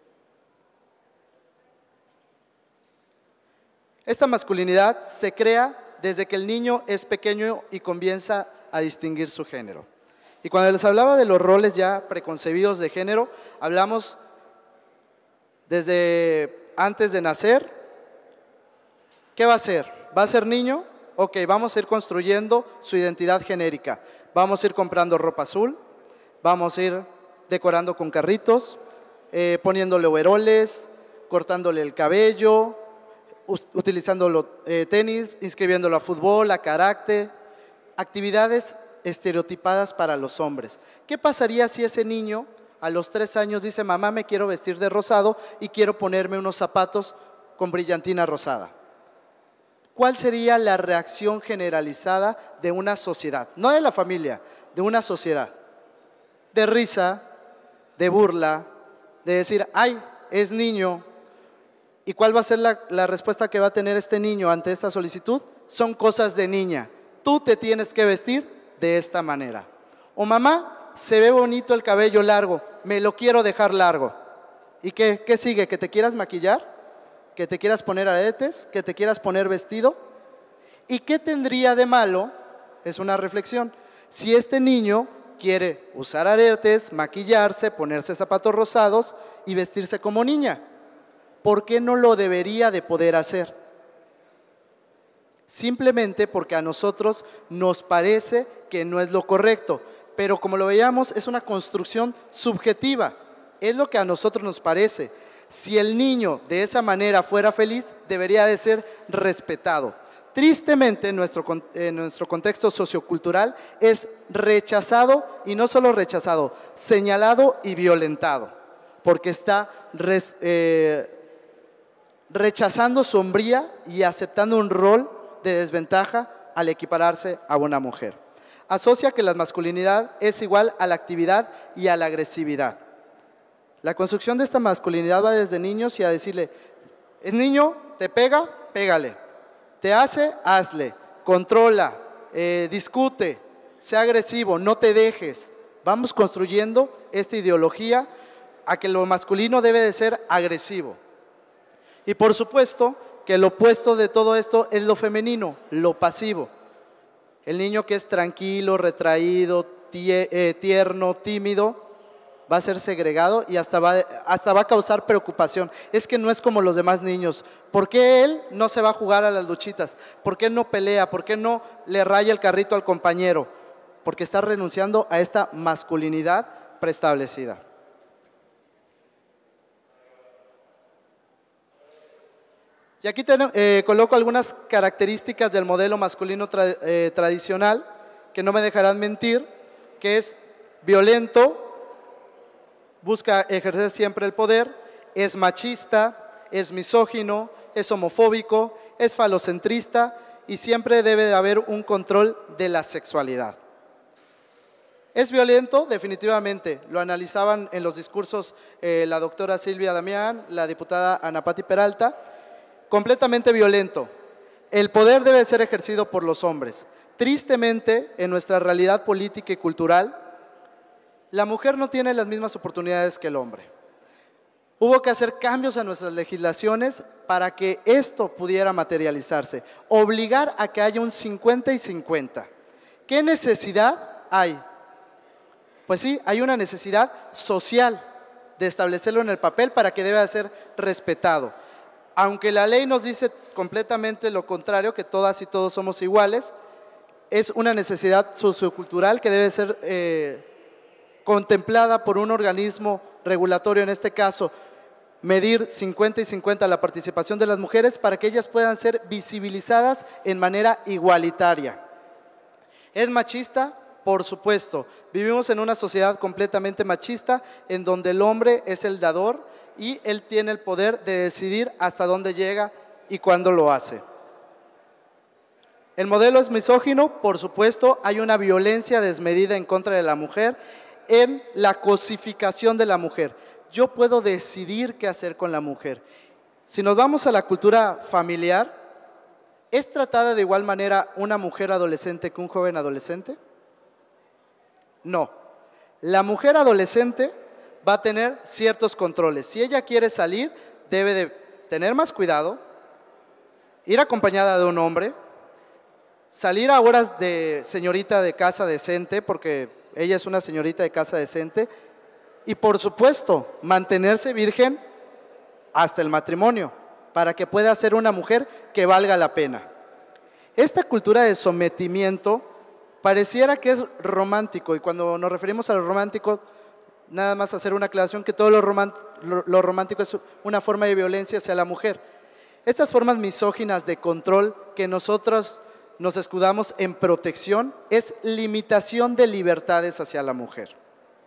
Esta masculinidad se crea desde que el niño es pequeño y comienza a distinguir su género. Y cuando les hablaba de los roles ya preconcebidos de género, hablamos desde antes de nacer. ¿Qué va a ser? ¿Va a ser niño? Ok, vamos a ir construyendo su identidad genérica. Vamos a ir comprando ropa azul, vamos a ir decorando con carritos, eh, poniéndole overoles, cortándole el cabello, utilizando eh, tenis, inscribiéndolo a fútbol, a karate, actividades estereotipadas para los hombres. ¿Qué pasaría si ese niño a los tres años dice, mamá, me quiero vestir de rosado y quiero ponerme unos zapatos con brillantina rosada? ¿Cuál sería la reacción generalizada de una sociedad? No de la familia, de una sociedad. De risa, de burla, de decir, ay, es niño. ¿Y cuál va a ser la, la respuesta que va a tener este niño ante esta solicitud? Son cosas de niña. Tú te tienes que vestir de esta manera. O mamá, se ve bonito el cabello largo, me lo quiero dejar largo. ¿Y qué, qué sigue? ¿Que te quieras maquillar? ¿Que te quieras poner aretes? ¿Que te quieras poner vestido? ¿Y qué tendría de malo? Es una reflexión. Si este niño quiere usar aretes, maquillarse, ponerse zapatos rosados y vestirse como niña, ¿por qué no lo debería de poder hacer? Simplemente porque a nosotros nos parece que no es lo correcto, pero como lo veíamos es una construcción subjetiva, es lo que a nosotros nos parece. Si el niño de esa manera fuera feliz, debería de ser respetado. Tristemente, en nuestro, en nuestro contexto sociocultural es rechazado, y no solo rechazado, señalado y violentado, porque está res, eh, rechazando su hombría y aceptando un rol de desventaja al equipararse a una mujer. Asocia que la masculinidad es igual a la actividad y a la agresividad. La construcción de esta masculinidad va desde niños y a decirle, el niño te pega, pégale, te hace, hazle, controla, eh, discute, sea agresivo, no te dejes. Vamos construyendo esta ideología a que lo masculino debe de ser agresivo. Y por supuesto que el opuesto de todo esto es lo femenino, lo pasivo. El niño que es tranquilo, retraído, tierno, tímido, va a ser segregado y hasta va, hasta va a causar preocupación. Es que no es como los demás niños. ¿Por qué él no se va a jugar a las luchitas? ¿Por qué no pelea? ¿Por qué no le raya el carrito al compañero? Porque está renunciando a esta masculinidad preestablecida. Y aquí te, eh, coloco algunas características del modelo masculino tra, eh, tradicional que no me dejarán mentir, que es violento, busca ejercer siempre el poder, es machista, es misógino, es homofóbico, es falocentrista y siempre debe de haber un control de la sexualidad. ¿Es violento? Definitivamente. Lo analizaban en los discursos eh, la doctora Silvia Damián, la diputada Ana Pati Peralta. Completamente violento. El poder debe ser ejercido por los hombres. Tristemente, en nuestra realidad política y cultural, la mujer no tiene las mismas oportunidades que el hombre. Hubo que hacer cambios a nuestras legislaciones para que esto pudiera materializarse. Obligar a que haya un cincuenta y cincuenta. ¿Qué necesidad hay? Pues sí, hay una necesidad social de establecerlo en el papel para que deba ser respetado. Aunque la ley nos dice completamente lo contrario, que todas y todos somos iguales, es una necesidad sociocultural que debe ser eh, contemplada por un organismo regulatorio, en este caso, medir cincuenta y cincuenta la participación de las mujeres para que ellas puedan ser visibilizadas en manera igualitaria. ¿Es machista? Por supuesto. Vivimos en una sociedad completamente machista en donde el hombre es el dador y él tiene el poder de decidir hasta dónde llega y cuándo lo hace. El modelo es misógino, por supuesto, hay una violencia desmedida en contra de la mujer en la cosificación de la mujer. Yo puedo decidir qué hacer con la mujer. Si nos vamos a la cultura familiar, ¿es tratada de igual manera una mujer adolescente que un joven adolescente? No. La mujer adolescente va a tener ciertos controles. Si ella quiere salir, debe de tener más cuidado, ir acompañada de un hombre, salir a horas de señorita de casa decente, porque ella es una señorita de casa decente, y por supuesto, mantenerse virgen hasta el matrimonio, para que pueda ser una mujer que valga la pena. Esta cultura de sometimiento pareciera que es romántico, y cuando nos referimos a lo romántico, nada más hacer una aclaración que todo lo, lo, lo romántico es una forma de violencia hacia la mujer. Estas formas misóginas de control que nosotros nos escudamos en protección es limitación de libertades hacia la mujer.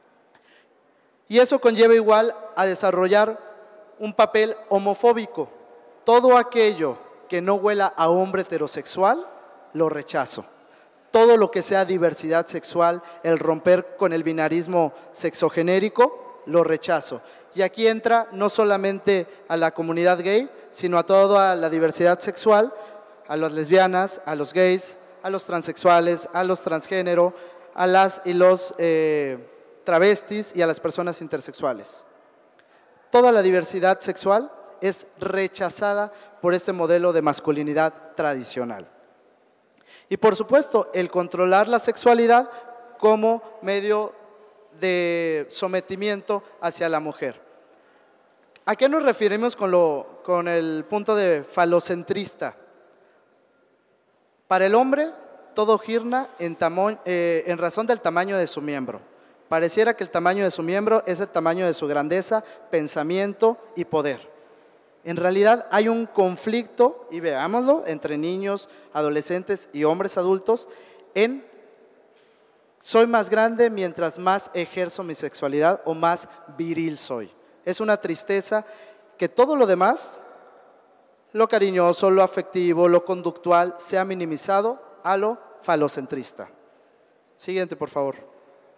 Y eso conlleva igual a desarrollar un papel homofóbico. Todo aquello que no huela a hombre heterosexual, lo rechazo. Todo lo que sea diversidad sexual, el romper con el binarismo sexogenérico, lo rechazo. Y aquí entra no solamente a la comunidad gay, sino a toda la diversidad sexual, a las lesbianas, a los gays, a los transexuales, a los transgénero, a las y los eh, travestis y a las personas intersexuales. Toda la diversidad sexual es rechazada por este modelo de masculinidad tradicional. Y por supuesto, el controlar la sexualidad como medio de sometimiento hacia la mujer. ¿A qué nos referimos con, lo, con el punto de falocentrista? Para el hombre, todo gira en, tamo, eh, en razón del tamaño de su miembro. Pareciera que el tamaño de su miembro es el tamaño de su grandeza, pensamiento y poder. En realidad hay un conflicto, y veámoslo, entre niños, adolescentes y hombres adultos en soy más grande mientras más ejerzo mi sexualidad o más viril soy. Es una tristeza que todo lo demás, lo cariñoso, lo afectivo, lo conductual, se ha minimizado a lo falocentrista. Siguiente, por favor.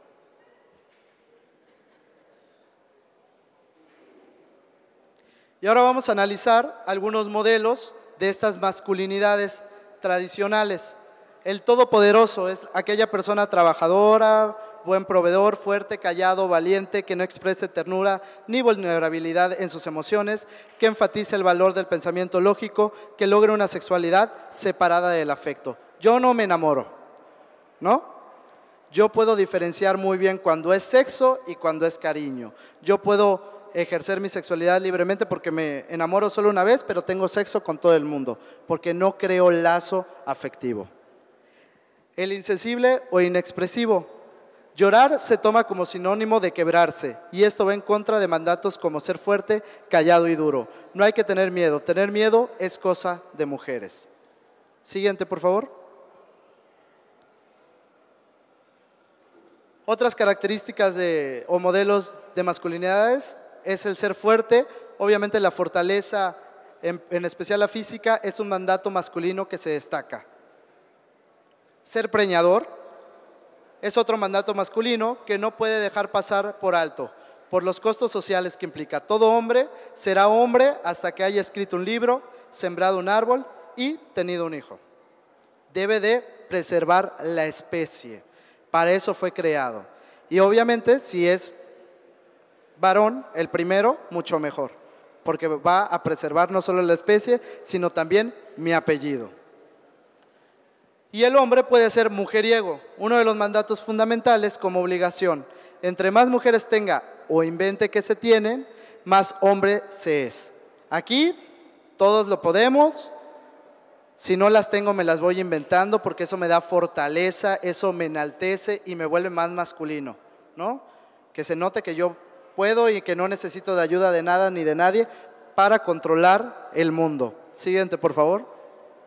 Y ahora vamos a analizar algunos modelos de estas masculinidades tradicionales. El todopoderoso es aquella persona trabajadora, buen proveedor, fuerte, callado, valiente, que no exprese ternura ni vulnerabilidad en sus emociones, que enfatice el valor del pensamiento lógico, que logre una sexualidad separada del afecto. Yo no me enamoro, ¿no? Yo puedo diferenciar muy bien cuando es sexo y cuando es cariño. Yo puedo ejercer mi sexualidad libremente porque me enamoro solo una vez, pero tengo sexo con todo el mundo, porque no creo lazo afectivo. El insensible o inexpresivo. Llorar se toma como sinónimo de quebrarse, y esto va en contra de mandatos como ser fuerte, callado y duro. No hay que tener miedo. Tener miedo es cosa de mujeres. Siguiente, por favor. Otras características de, o modelos de masculinidades es el ser fuerte. Obviamente la fortaleza, en, en especial la física, es un mandato masculino que se destaca. Ser preñador es otro mandato masculino que no puede dejar pasar por alto, por los costos sociales que implica. Todo hombre será hombre hasta que haya escrito un libro, sembrado un árbol y tenido un hijo. Debe de preservar la especie, para eso fue creado. Y obviamente si es varón, el primero, mucho mejor, porque va a preservar no solo la especie, sino también mi apellido. Y el hombre puede ser mujeriego, uno de los mandatos fundamentales como obligación. Entre más mujeres tenga o invente que se tienen, más hombre se es. Aquí todos lo podemos, si no las tengo me las voy inventando porque eso me da fortaleza, eso me enaltece y me vuelve más masculino, ¿no? Que se note que yo puedo y que no necesito de ayuda de nada ni de nadie para controlar el mundo. Siguiente, por favor.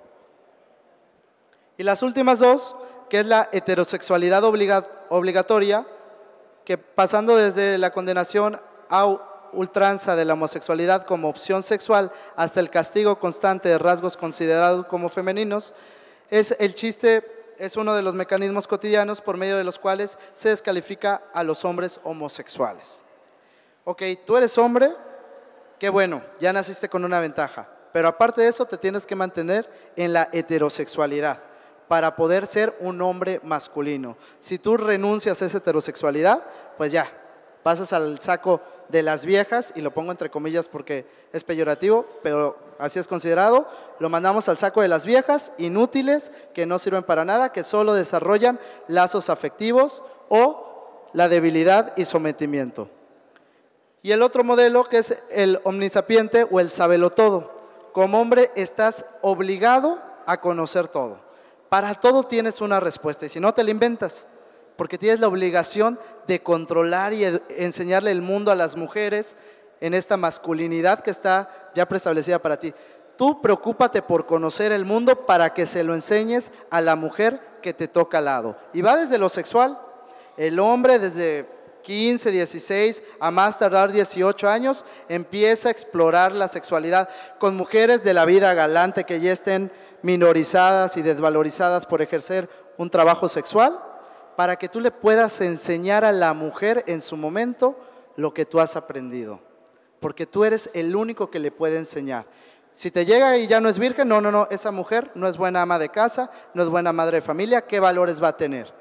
Y las últimas dos, que es la heterosexualidad obliga, obligatoria, que pasando desde la condenación a ultranza de la homosexualidad como opción sexual hasta el castigo constante de rasgos considerados como femeninos, es el chiste, es uno de los mecanismos cotidianos por medio de los cuales se descalifica a los hombres homosexuales. Ok, tú eres hombre, qué bueno, ya naciste con una ventaja, pero aparte de eso te tienes que mantener en la heterosexualidad para poder ser un hombre masculino. Si tú renuncias a esa heterosexualidad, pues ya, pasas al saco de las viejas, y lo pongo entre comillas porque es peyorativo, pero así es considerado, lo mandamos al saco de las viejas inútiles que no sirven para nada, que solo desarrollan lazos afectivos o la debilidad y sometimiento. Y el otro modelo, que es el omnisapiente o el sabelotodo. Como hombre estás obligado a conocer todo. Para todo tienes una respuesta y si no te la inventas, porque tienes la obligación de controlar y enseñarle el mundo a las mujeres en esta masculinidad que está ya preestablecida para ti. Tú preocúpate por conocer el mundo para que se lo enseñes a la mujer que te toca al lado. Y va desde lo sexual. El hombre desde quince, dieciséis, a más tardar dieciocho años, empieza a explorar la sexualidad con mujeres de la vida galante que ya estén minorizadas y desvalorizadas por ejercer un trabajo sexual, para que tú le puedas enseñar a la mujer en su momento lo que tú has aprendido, porque tú eres el único que le puede enseñar. Si te llega y ya no es virgen, no, no, no, esa mujer no es buena ama de casa, no es buena madre de familia, ¿qué valores va a tener?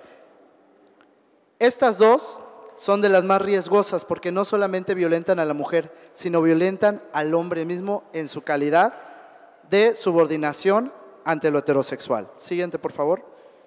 Estas dos son de las más riesgosas porque no solamente violentan a la mujer, sino violentan al hombre mismo en su calidad de subordinación ante lo heterosexual. Siguiente, por favor.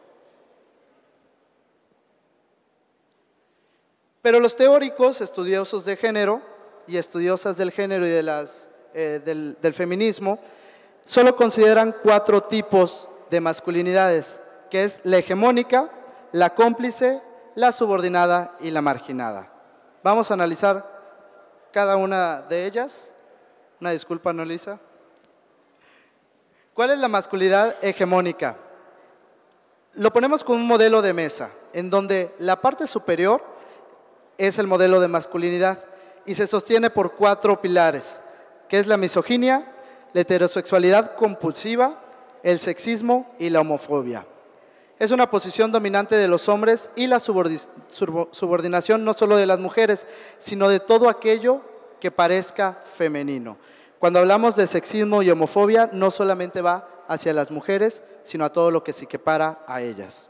Pero los teóricos, estudiosos de género y estudiosas del género y de las, eh, del, del feminismo, solo consideran cuatro tipos de masculinidades, que es la hegemónica, la cómplice, la subordinada y la marginada. Vamos a analizar cada una de ellas. Una disculpa, ¿no, Lisa? ¿Cuál es la masculinidad hegemónica? Lo ponemos con un modelo de mesa, en donde la parte superior es el modelo de masculinidad y se sostiene por cuatro pilares, que es la misoginia, la heterosexualidad compulsiva, el sexismo y la homofobia. Es una posición dominante de los hombres y la subordinación no solo de las mujeres, sino de todo aquello que parezca femenino. Cuando hablamos de sexismo y homofobia, no solamente va hacia las mujeres, sino a todo lo que se equipara a ellas.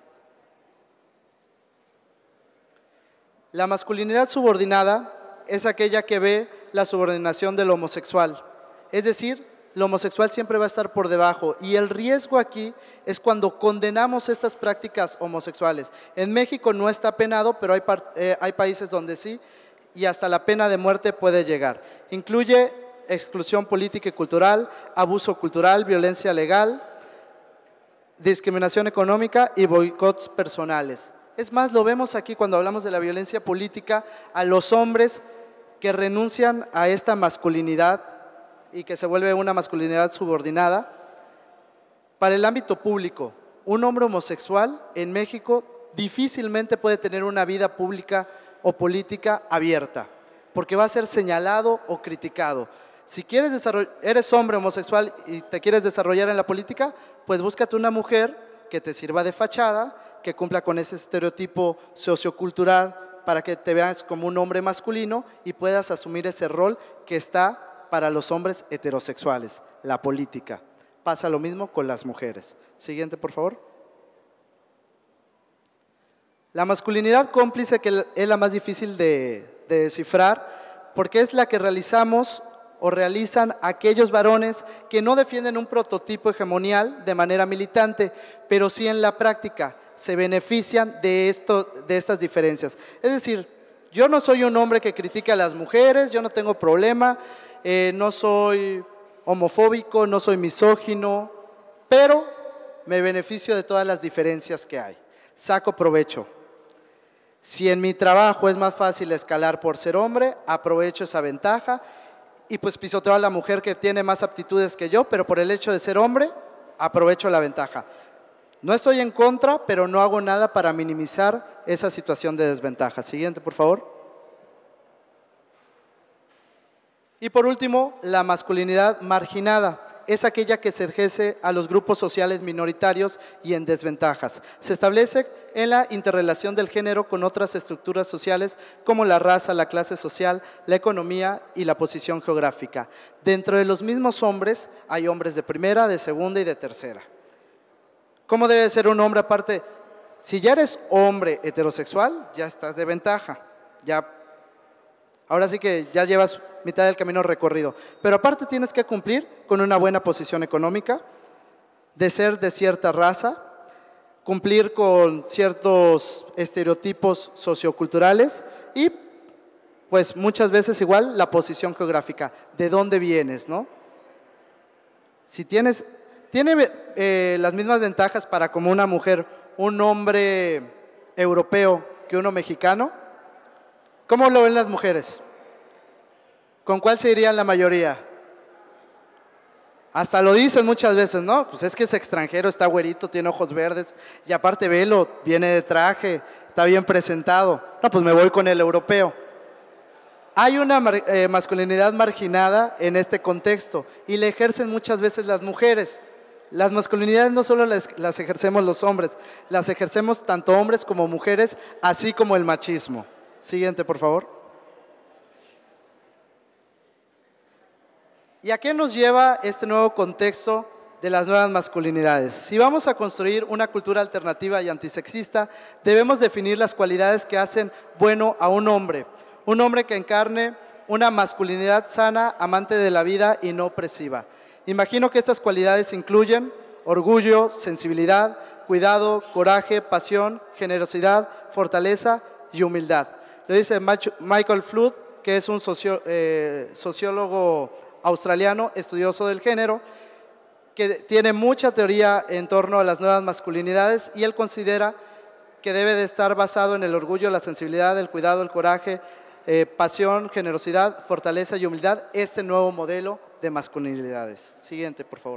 La masculinidad subordinada es aquella que ve la subordinación del homosexual, es decir, lo homosexual siempre va a estar por debajo, y el riesgo aquí es cuando condenamos estas prácticas homosexuales. En México no está penado, pero hay, eh, hay países donde sí, y hasta la pena de muerte puede llegar. Incluye exclusión política y cultural, abuso cultural, violencia legal, discriminación económica y boicots personales. Es más, lo vemos aquí cuando hablamos de la violencia política, a los hombres que renuncian a esta masculinidad y que se vuelve una masculinidad subordinada. Para el ámbito público, un hombre homosexual en México difícilmente puede tener una vida pública o política abierta, porque va a ser señalado o criticado. Si quieres desarrollar, eres hombre homosexual y te quieres desarrollar en la política, pues búscate una mujer que te sirva de fachada, que cumpla con ese estereotipo sociocultural para que te veas como un hombre masculino y puedas asumir ese rol que está para los hombres heterosexuales, la política. Pasa lo mismo con las mujeres. Siguiente, por favor. La masculinidad cómplice, que es la más difícil de, de descifrar, porque es la que realizamos o realizan aquellos varones que no defienden un prototipo hegemonial de manera militante, pero sí en la práctica se benefician de, esto, de estas diferencias. Es decir, yo no soy un hombre que critique a las mujeres, yo no tengo problema, eh, no soy homofóbico, no soy misógino, pero me beneficio de todas las diferencias que hay. Saco provecho. Si en mi trabajo es más fácil escalar por ser hombre, aprovecho esa ventaja y pues pisoteo a la mujer que tiene más aptitudes que yo, pero por el hecho de ser hombre, aprovecho la ventaja. No estoy en contra, pero no hago nada para minimizar esa situación de desventaja. Siguiente, por favor. Y por último, la masculinidad marginada. Es aquella que se ejerce a los grupos sociales minoritarios y en desventajas. Se establece en la interrelación del género con otras estructuras sociales como la raza, la clase social, la economía y la posición geográfica. Dentro de los mismos hombres hay hombres de primera, de segunda y de tercera. ¿Cómo debe ser un hombre aparte? Si ya eres hombre heterosexual, ya estás de ventaja. Ya, ahora sí que ya llevas mitad del camino recorrido. Pero aparte tienes que cumplir con una buena posición económica, de ser de cierta raza, cumplir con ciertos estereotipos socioculturales y pues muchas veces igual la posición geográfica, de dónde vienes, ¿no? Si tienes, tiene eh, las mismas ventajas para como una mujer, un hombre europeo que uno mexicano. ¿Cómo lo ven las mujeres? ¿Con cuál se irían la mayoría? Hasta lo dicen muchas veces, ¿no? Pues es que es extranjero, está güerito, tiene ojos verdes y aparte velo, viene de traje, está bien presentado. No, pues me voy con el europeo. Hay una eh, masculinidad marginada en este contexto y la ejercen muchas veces las mujeres. Las masculinidades no solo las, las ejercemos los hombres, las ejercemos tanto hombres como mujeres, así como el machismo. Siguiente, por favor. ¿Y a qué nos lleva este nuevo contexto de las nuevas masculinidades? Si vamos a construir una cultura alternativa y antisexista, debemos definir las cualidades que hacen bueno a un hombre. Un hombre que encarne una masculinidad sana, amante de la vida y no opresiva. Imagino que estas cualidades incluyen orgullo, sensibilidad, cuidado, coraje, pasión, generosidad, fortaleza y humildad. Lo dice Michael Flood, que es un socio, eh, sociólogo australiano, estudioso del género, que tiene mucha teoría en torno a las nuevas masculinidades y él considera que debe de estar basado en el orgullo, la sensibilidad, el cuidado, el coraje, eh, pasión, generosidad, fortaleza y humildad, este nuevo modelo de masculinidades. Siguiente, por favor.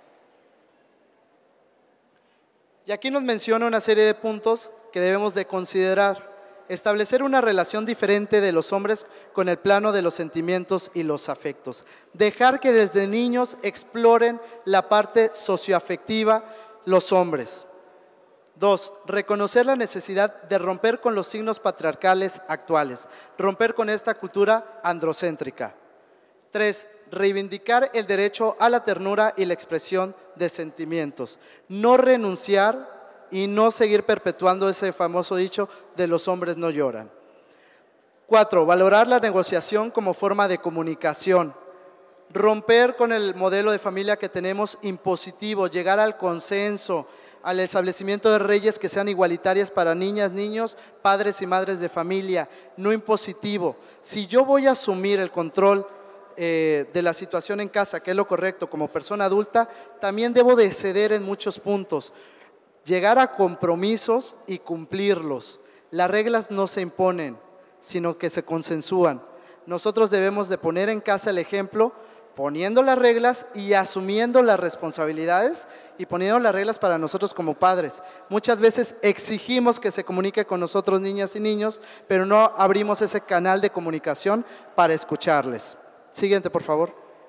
Y aquí nos menciona una serie de puntos que debemos de considerar. Establecer una relación diferente de los hombres con el plano de los sentimientos y los afectos. Dejar que desde niños exploren la parte socioafectiva los hombres. Dos, reconocer la necesidad de romper con los signos patriarcales actuales, romper con esta cultura androcéntrica. Tres, reivindicar el derecho a la ternura y la expresión de sentimientos, no renunciar y no seguir perpetuando ese famoso dicho de los hombres no lloran. Cuatro, valorar la negociación como forma de comunicación, romper con el modelo de familia que tenemos impositivo, llegar al consenso, al establecimiento de leyes que sean igualitarias para niñas, niños, padres y madres de familia, no impositivo. Si yo voy a asumir el control eh, de la situación en casa, que es lo correcto como persona adulta, también debo de ceder en muchos puntos, llegar a compromisos y cumplirlos. Las reglas no se imponen, sino que se consensúan. Nosotros debemos de poner en casa el ejemplo, poniendo las reglas y asumiendo las responsabilidades y poniendo las reglas para nosotros como padres. Muchas veces exigimos que se comunique con nosotros niñas y niños, pero no abrimos ese canal de comunicación para escucharles. Siguiente, por favor.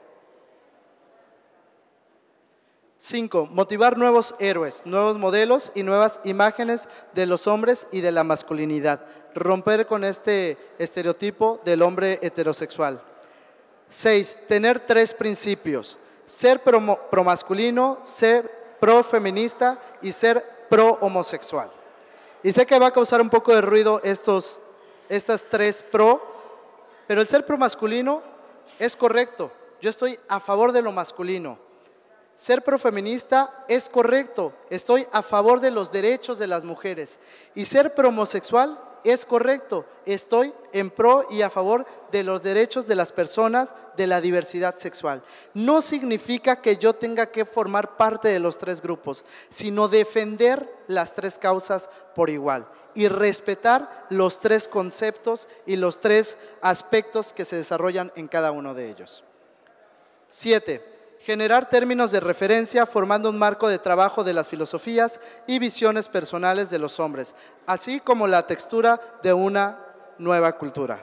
Cinco, motivar nuevos héroes, nuevos modelos y nuevas imágenes de los hombres y de la masculinidad. Romper con este estereotipo del hombre heterosexual. Seis, tener tres principios, ser pro, pro masculino, ser pro feminista y ser pro homosexual. Y sé que va a causar un poco de ruido estos, estas tres pro, pero el ser pro masculino es correcto, yo estoy a favor de lo masculino. Ser profeminista es correcto, estoy a favor de los derechos de las mujeres. Y ser pro homosexual es correcto, estoy en pro y a favor de los derechos de las personas de la diversidad sexual. No significa que yo tenga que formar parte de los tres grupos, sino defender las tres causas por igual y respetar los tres conceptos y los tres aspectos que se desarrollan en cada uno de ellos. Siete. Generar términos de referencia formando un marco de trabajo de las filosofías y visiones personales de los hombres, así como la textura de una nueva cultura.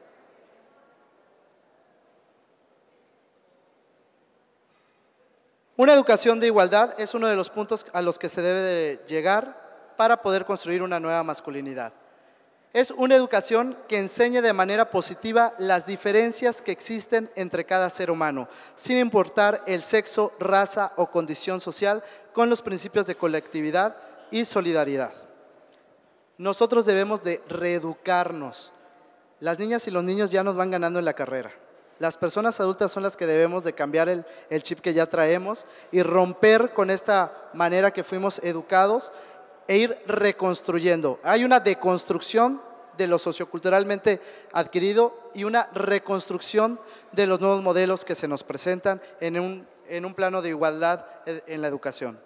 Una educación de igualdad es uno de los puntos a los que se debe de llegar para poder construir una nueva masculinidad. Es una educación que enseñe de manera positiva las diferencias que existen entre cada ser humano, sin importar el sexo, raza o condición social, con los principios de colectividad y solidaridad. Nosotros debemos de reeducarnos. Las niñas y los niños ya nos van ganando en la carrera. Las personas adultas son las que debemos de cambiar el, el chip que ya traemos y romper con esta manera que fuimos educados e ir reconstruyendo. Hay una deconstrucción de lo socioculturalmente adquirido y una reconstrucción de los nuevos modelos que se nos presentan en un, en un plano de igualdad en la educación.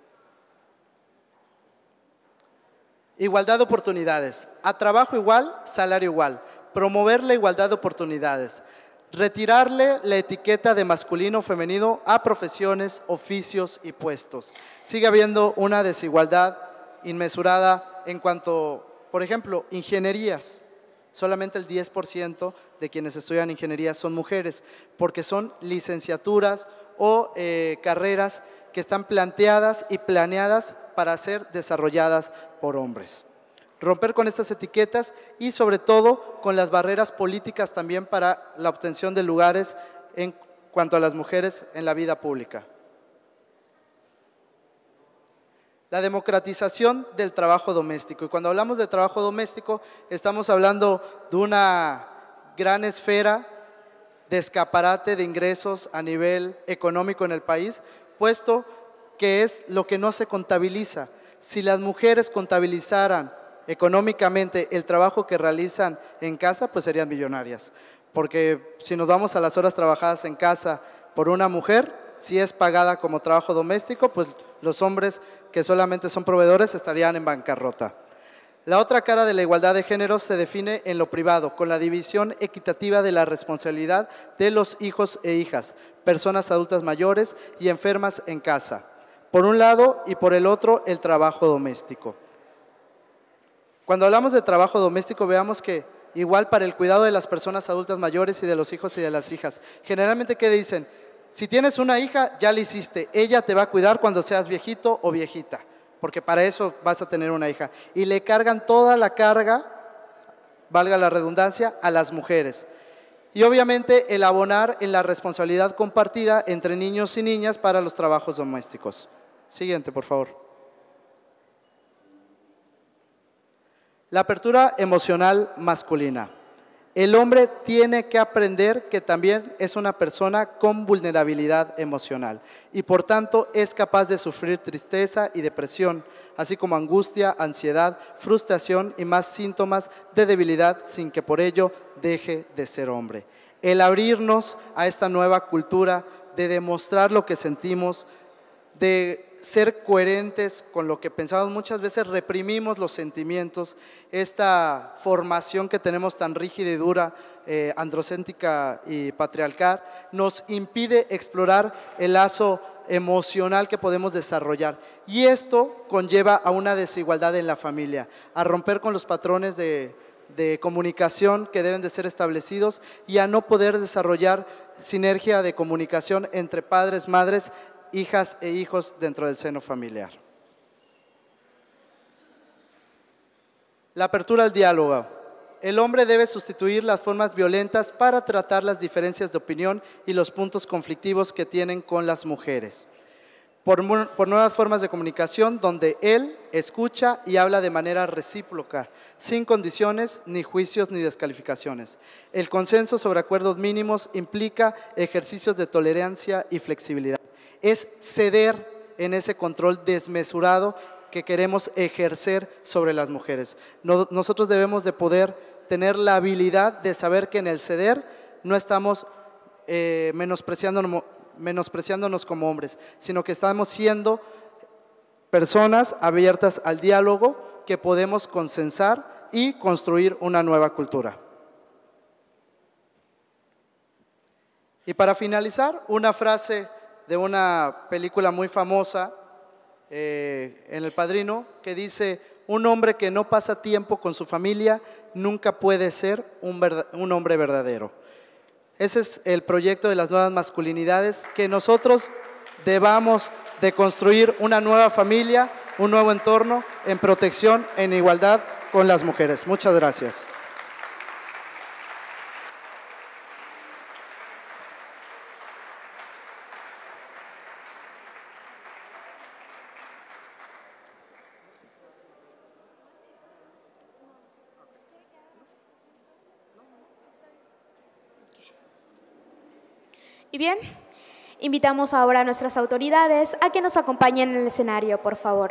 Igualdad de oportunidades. A trabajo igual, salario igual. Promover la igualdad de oportunidades. Retirarle la etiqueta de masculino o femenino a profesiones, oficios y puestos. Sigue habiendo una desigualdad inmesurada en cuanto, por ejemplo, ingenierías. Solamente el diez por ciento de quienes estudian ingeniería son mujeres, porque son licenciaturas o eh, carreras que están planteadas y planeadas para ser desarrolladas por hombres. Romper con estas etiquetas y sobre todo con las barreras políticas también para la obtención de lugares en cuanto a las mujeres en la vida pública. La democratización del trabajo doméstico. Y cuando hablamos de trabajo doméstico, estamos hablando de una gran esfera de escaparate de ingresos a nivel económico en el país, puesto que es lo que no se contabiliza. Si las mujeres contabilizaran económicamente el trabajo que realizan en casa, pues serían millonarias. Porque si nos vamos a las horas trabajadas en casa por una mujer, si es pagada como trabajo doméstico, pues los hombres que solamente son proveedores estarían en bancarrota. La otra cara de la igualdad de género se define en lo privado, con la división equitativa de la responsabilidad de los hijos e hijas, personas adultas mayores y enfermas en casa. Por un lado y por el otro, el trabajo doméstico. Cuando hablamos de trabajo doméstico, veamos que igual para el cuidado de las personas adultas mayores y de los hijos y de las hijas. Generalmente, ¿qué dicen? Si tienes una hija, ya la hiciste. Ella te va a cuidar cuando seas viejito o viejita, porque para eso vas a tener una hija. Y le cargan toda la carga, valga la redundancia, a las mujeres. Y obviamente el abonar en la responsabilidad compartida entre niños y niñas para los trabajos domésticos. Siguiente, por favor. La apertura emocional masculina. El hombre tiene que aprender que también es una persona con vulnerabilidad emocional y por tanto es capaz de sufrir tristeza y depresión, así como angustia, ansiedad, frustración y más síntomas de debilidad sin que por ello deje de ser hombre. El abrirnos a esta nueva cultura de demostrar lo que sentimos, de ser coherentes con lo que pensamos, muchas veces reprimimos los sentimientos, esta formación que tenemos tan rígida y dura, eh, androcéntrica y patriarcal, nos impide explorar el lazo emocional que podemos desarrollar. Y esto conlleva a una desigualdad en la familia, a romper con los patrones de, de comunicación que deben de ser establecidos y a no poder desarrollar sinergia de comunicación entre padres, madres, hijas e hijos dentro del seno familiar. La apertura al diálogo. El hombre debe sustituir las formas violentas para tratar las diferencias de opinión y los puntos conflictivos que tienen con las mujeres. Por, por nuevas formas de comunicación donde él escucha y habla de manera recíproca, sin condiciones, ni juicios, ni descalificaciones. El consenso sobre acuerdos mínimos implica ejercicios de tolerancia y flexibilidad. Es ceder en ese control desmesurado que queremos ejercer sobre las mujeres. Nosotros debemos de poder tener la habilidad de saber que en el ceder no estamos eh, menospreciándonos, menospreciándonos como hombres, sino que estamos siendo personas abiertas al diálogo que podemos consensar y construir una nueva cultura. Y para finalizar, una frase de una película muy famosa eh, en El Padrino que dice: un hombre que no pasa tiempo con su familia nunca puede ser un, verdad, un hombre verdadero. Ese es el proyecto de las nuevas masculinidades, que nosotros debamos de construir una nueva familia, un nuevo entorno en protección, en igualdad con las mujeres. Muchas gracias. Y bien, invitamos ahora a nuestras autoridades a que nos acompañen en el escenario, por favor.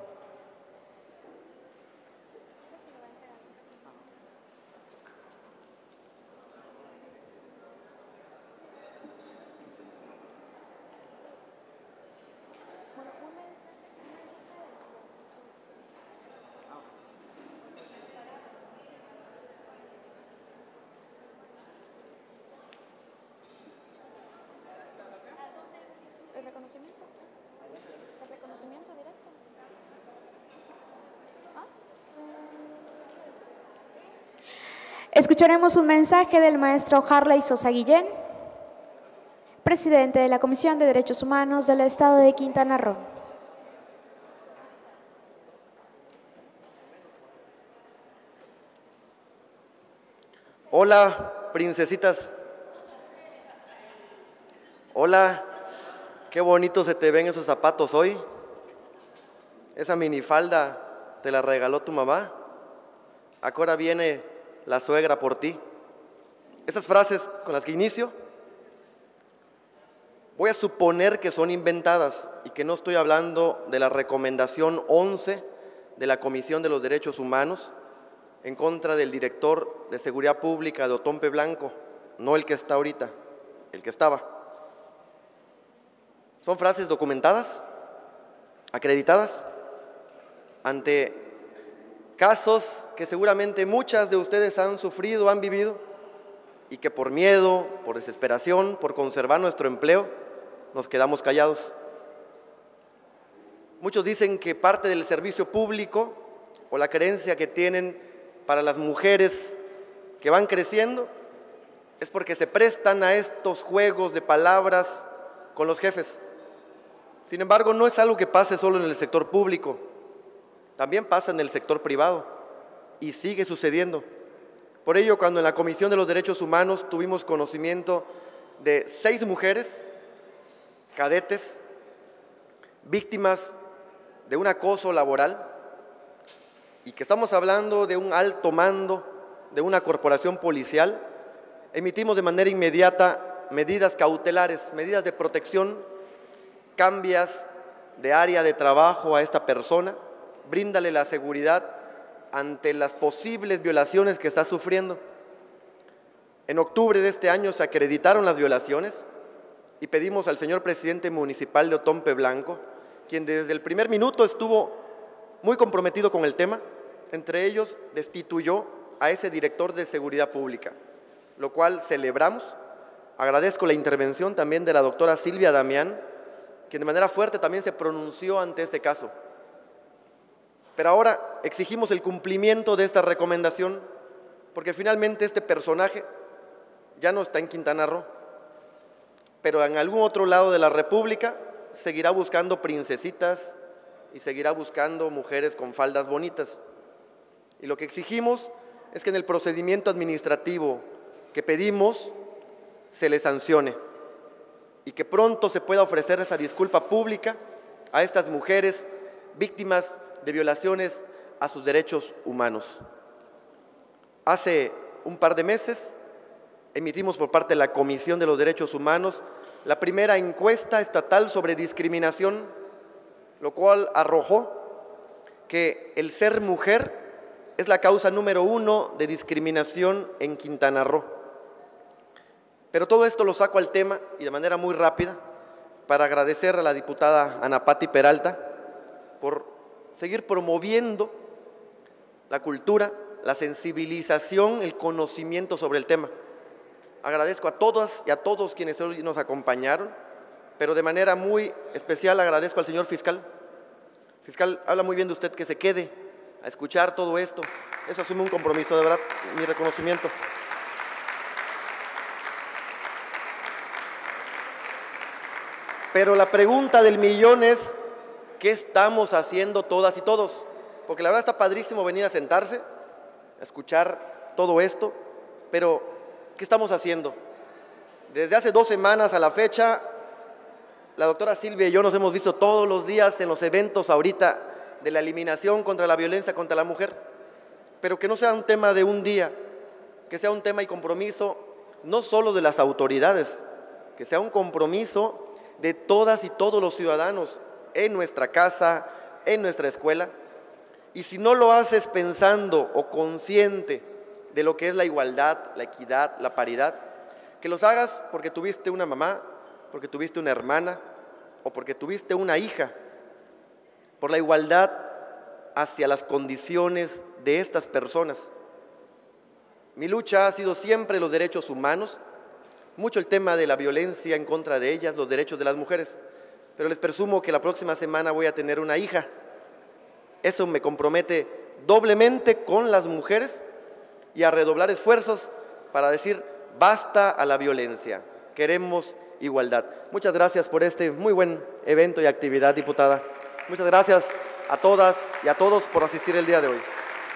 ¿El reconocimiento? ¿El reconocimiento directo? ¿Ah? Escucharemos un mensaje del maestro Harley Sosa Guillén, presidente de la Comisión de Derechos Humanos del Estado de Quintana Roo. Hola, princesitas. Hola. Qué bonito se te ven esos zapatos hoy. Esa minifalda te la regaló tu mamá. Ahora viene la suegra por ti. Esas frases con las que inicio, voy a suponer que son inventadas y que no estoy hablando de la recomendación once de la Comisión de los Derechos Humanos en contra del director de Seguridad Pública de Otompe Blanco, no el que está ahorita, el que estaba. Son frases documentadas, acreditadas, ante casos que seguramente muchas de ustedes han sufrido, han vivido, y que por miedo, por desesperación, por conservar nuestro empleo, nos quedamos callados. Muchos dicen que parte del servicio público o la creencia que tienen para las mujeres que van creciendo es porque se prestan a estos juegos de palabras con los jefes. Sin embargo, no es algo que pase solo en el sector público, también pasa en el sector privado y sigue sucediendo. Por ello, cuando en la Comisión de los Derechos Humanos tuvimos conocimiento de seis mujeres, cadetes, víctimas de un acoso laboral, y que estamos hablando de un alto mando de una corporación policial, emitimos de manera inmediata medidas cautelares, medidas de protección, cambias de área de trabajo a esta persona, bríndale la seguridad ante las posibles violaciones que está sufriendo. En octubre de este año se acreditaron las violaciones y pedimos al señor presidente municipal de Otompe Blanco, quien desde el primer minuto estuvo muy comprometido con el tema, entre ellos destituyó a ese director de seguridad pública, lo cual celebramos. Agradezco la intervención también de la doctora Silvia Damián, quien de manera fuerte también se pronunció ante este caso. Pero ahora exigimos el cumplimiento de esta recomendación, porque finalmente este personaje ya no está en Quintana Roo, pero en algún otro lado de la República seguirá buscando princesitas y seguirá buscando mujeres con faldas bonitas. Y lo que exigimos es que en el procedimiento administrativo que pedimos se le sancione y que pronto se pueda ofrecer esa disculpa pública a estas mujeres víctimas de violaciones a sus derechos humanos. Hace un par de meses emitimos por parte de la Comisión de los Derechos Humanos la primera encuesta estatal sobre discriminación, lo cual arrojó que el ser mujer es la causa número uno de discriminación en Quintana Roo. Pero todo esto lo saco al tema y de manera muy rápida para agradecer a la diputada Ana Pati Peralta por seguir promoviendo la cultura, la sensibilización, el conocimiento sobre el tema. Agradezco a todas y a todos quienes hoy nos acompañaron, pero de manera muy especial agradezco al señor fiscal. Fiscal, habla muy bien de usted, que se quede a escuchar todo esto. Eso asume un compromiso, de verdad, mi reconocimiento. Pero la pregunta del millón es, ¿qué estamos haciendo todas y todos? Porque la verdad está padrísimo venir a sentarse, a escuchar todo esto, pero ¿qué estamos haciendo? Desde hace dos semanas a la fecha, la doctora Silvia y yo nos hemos visto todos los días en los eventos ahorita de la eliminación contra la violencia contra la mujer, pero que no sea un tema de un día, que sea un tema y compromiso no solo de las autoridades, que sea un compromiso de todas y todos los ciudadanos en nuestra casa, en nuestra escuela. Y si no lo haces pensando o consciente de lo que es la igualdad, la equidad, la paridad, que los hagas porque tuviste una mamá, porque tuviste una hermana o porque tuviste una hija, por la igualdad hacia las condiciones de estas personas. Mi lucha ha sido siempre los derechos humanos, mucho el tema de la violencia en contra de ellas, los derechos de las mujeres, pero les presumo que la próxima semana voy a tener una hija. Eso me compromete doblemente con las mujeres y a redoblar esfuerzos para decir basta a la violencia, queremos igualdad. Muchas gracias por este muy buen evento y actividad, diputada. Muchas gracias a todas y a todos por asistir el día de hoy.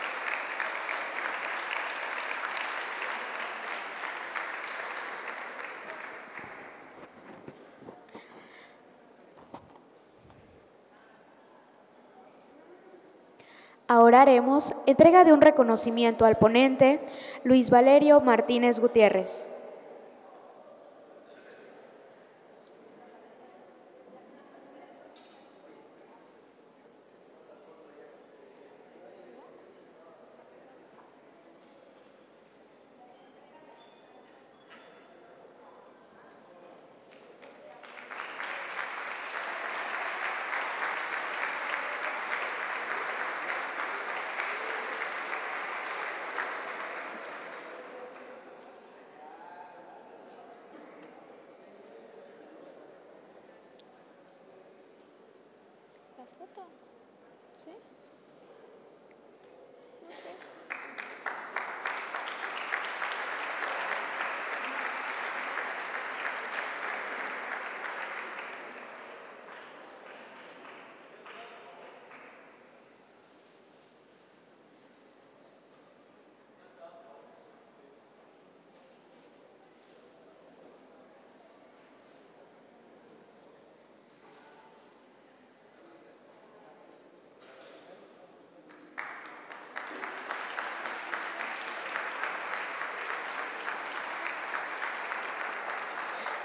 Ahora haremos entrega de un reconocimiento al ponente, Luis Valerio Martínez Gutiérrez.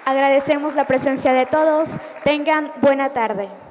Agradecemos la presencia de todos. Tengan buena tarde.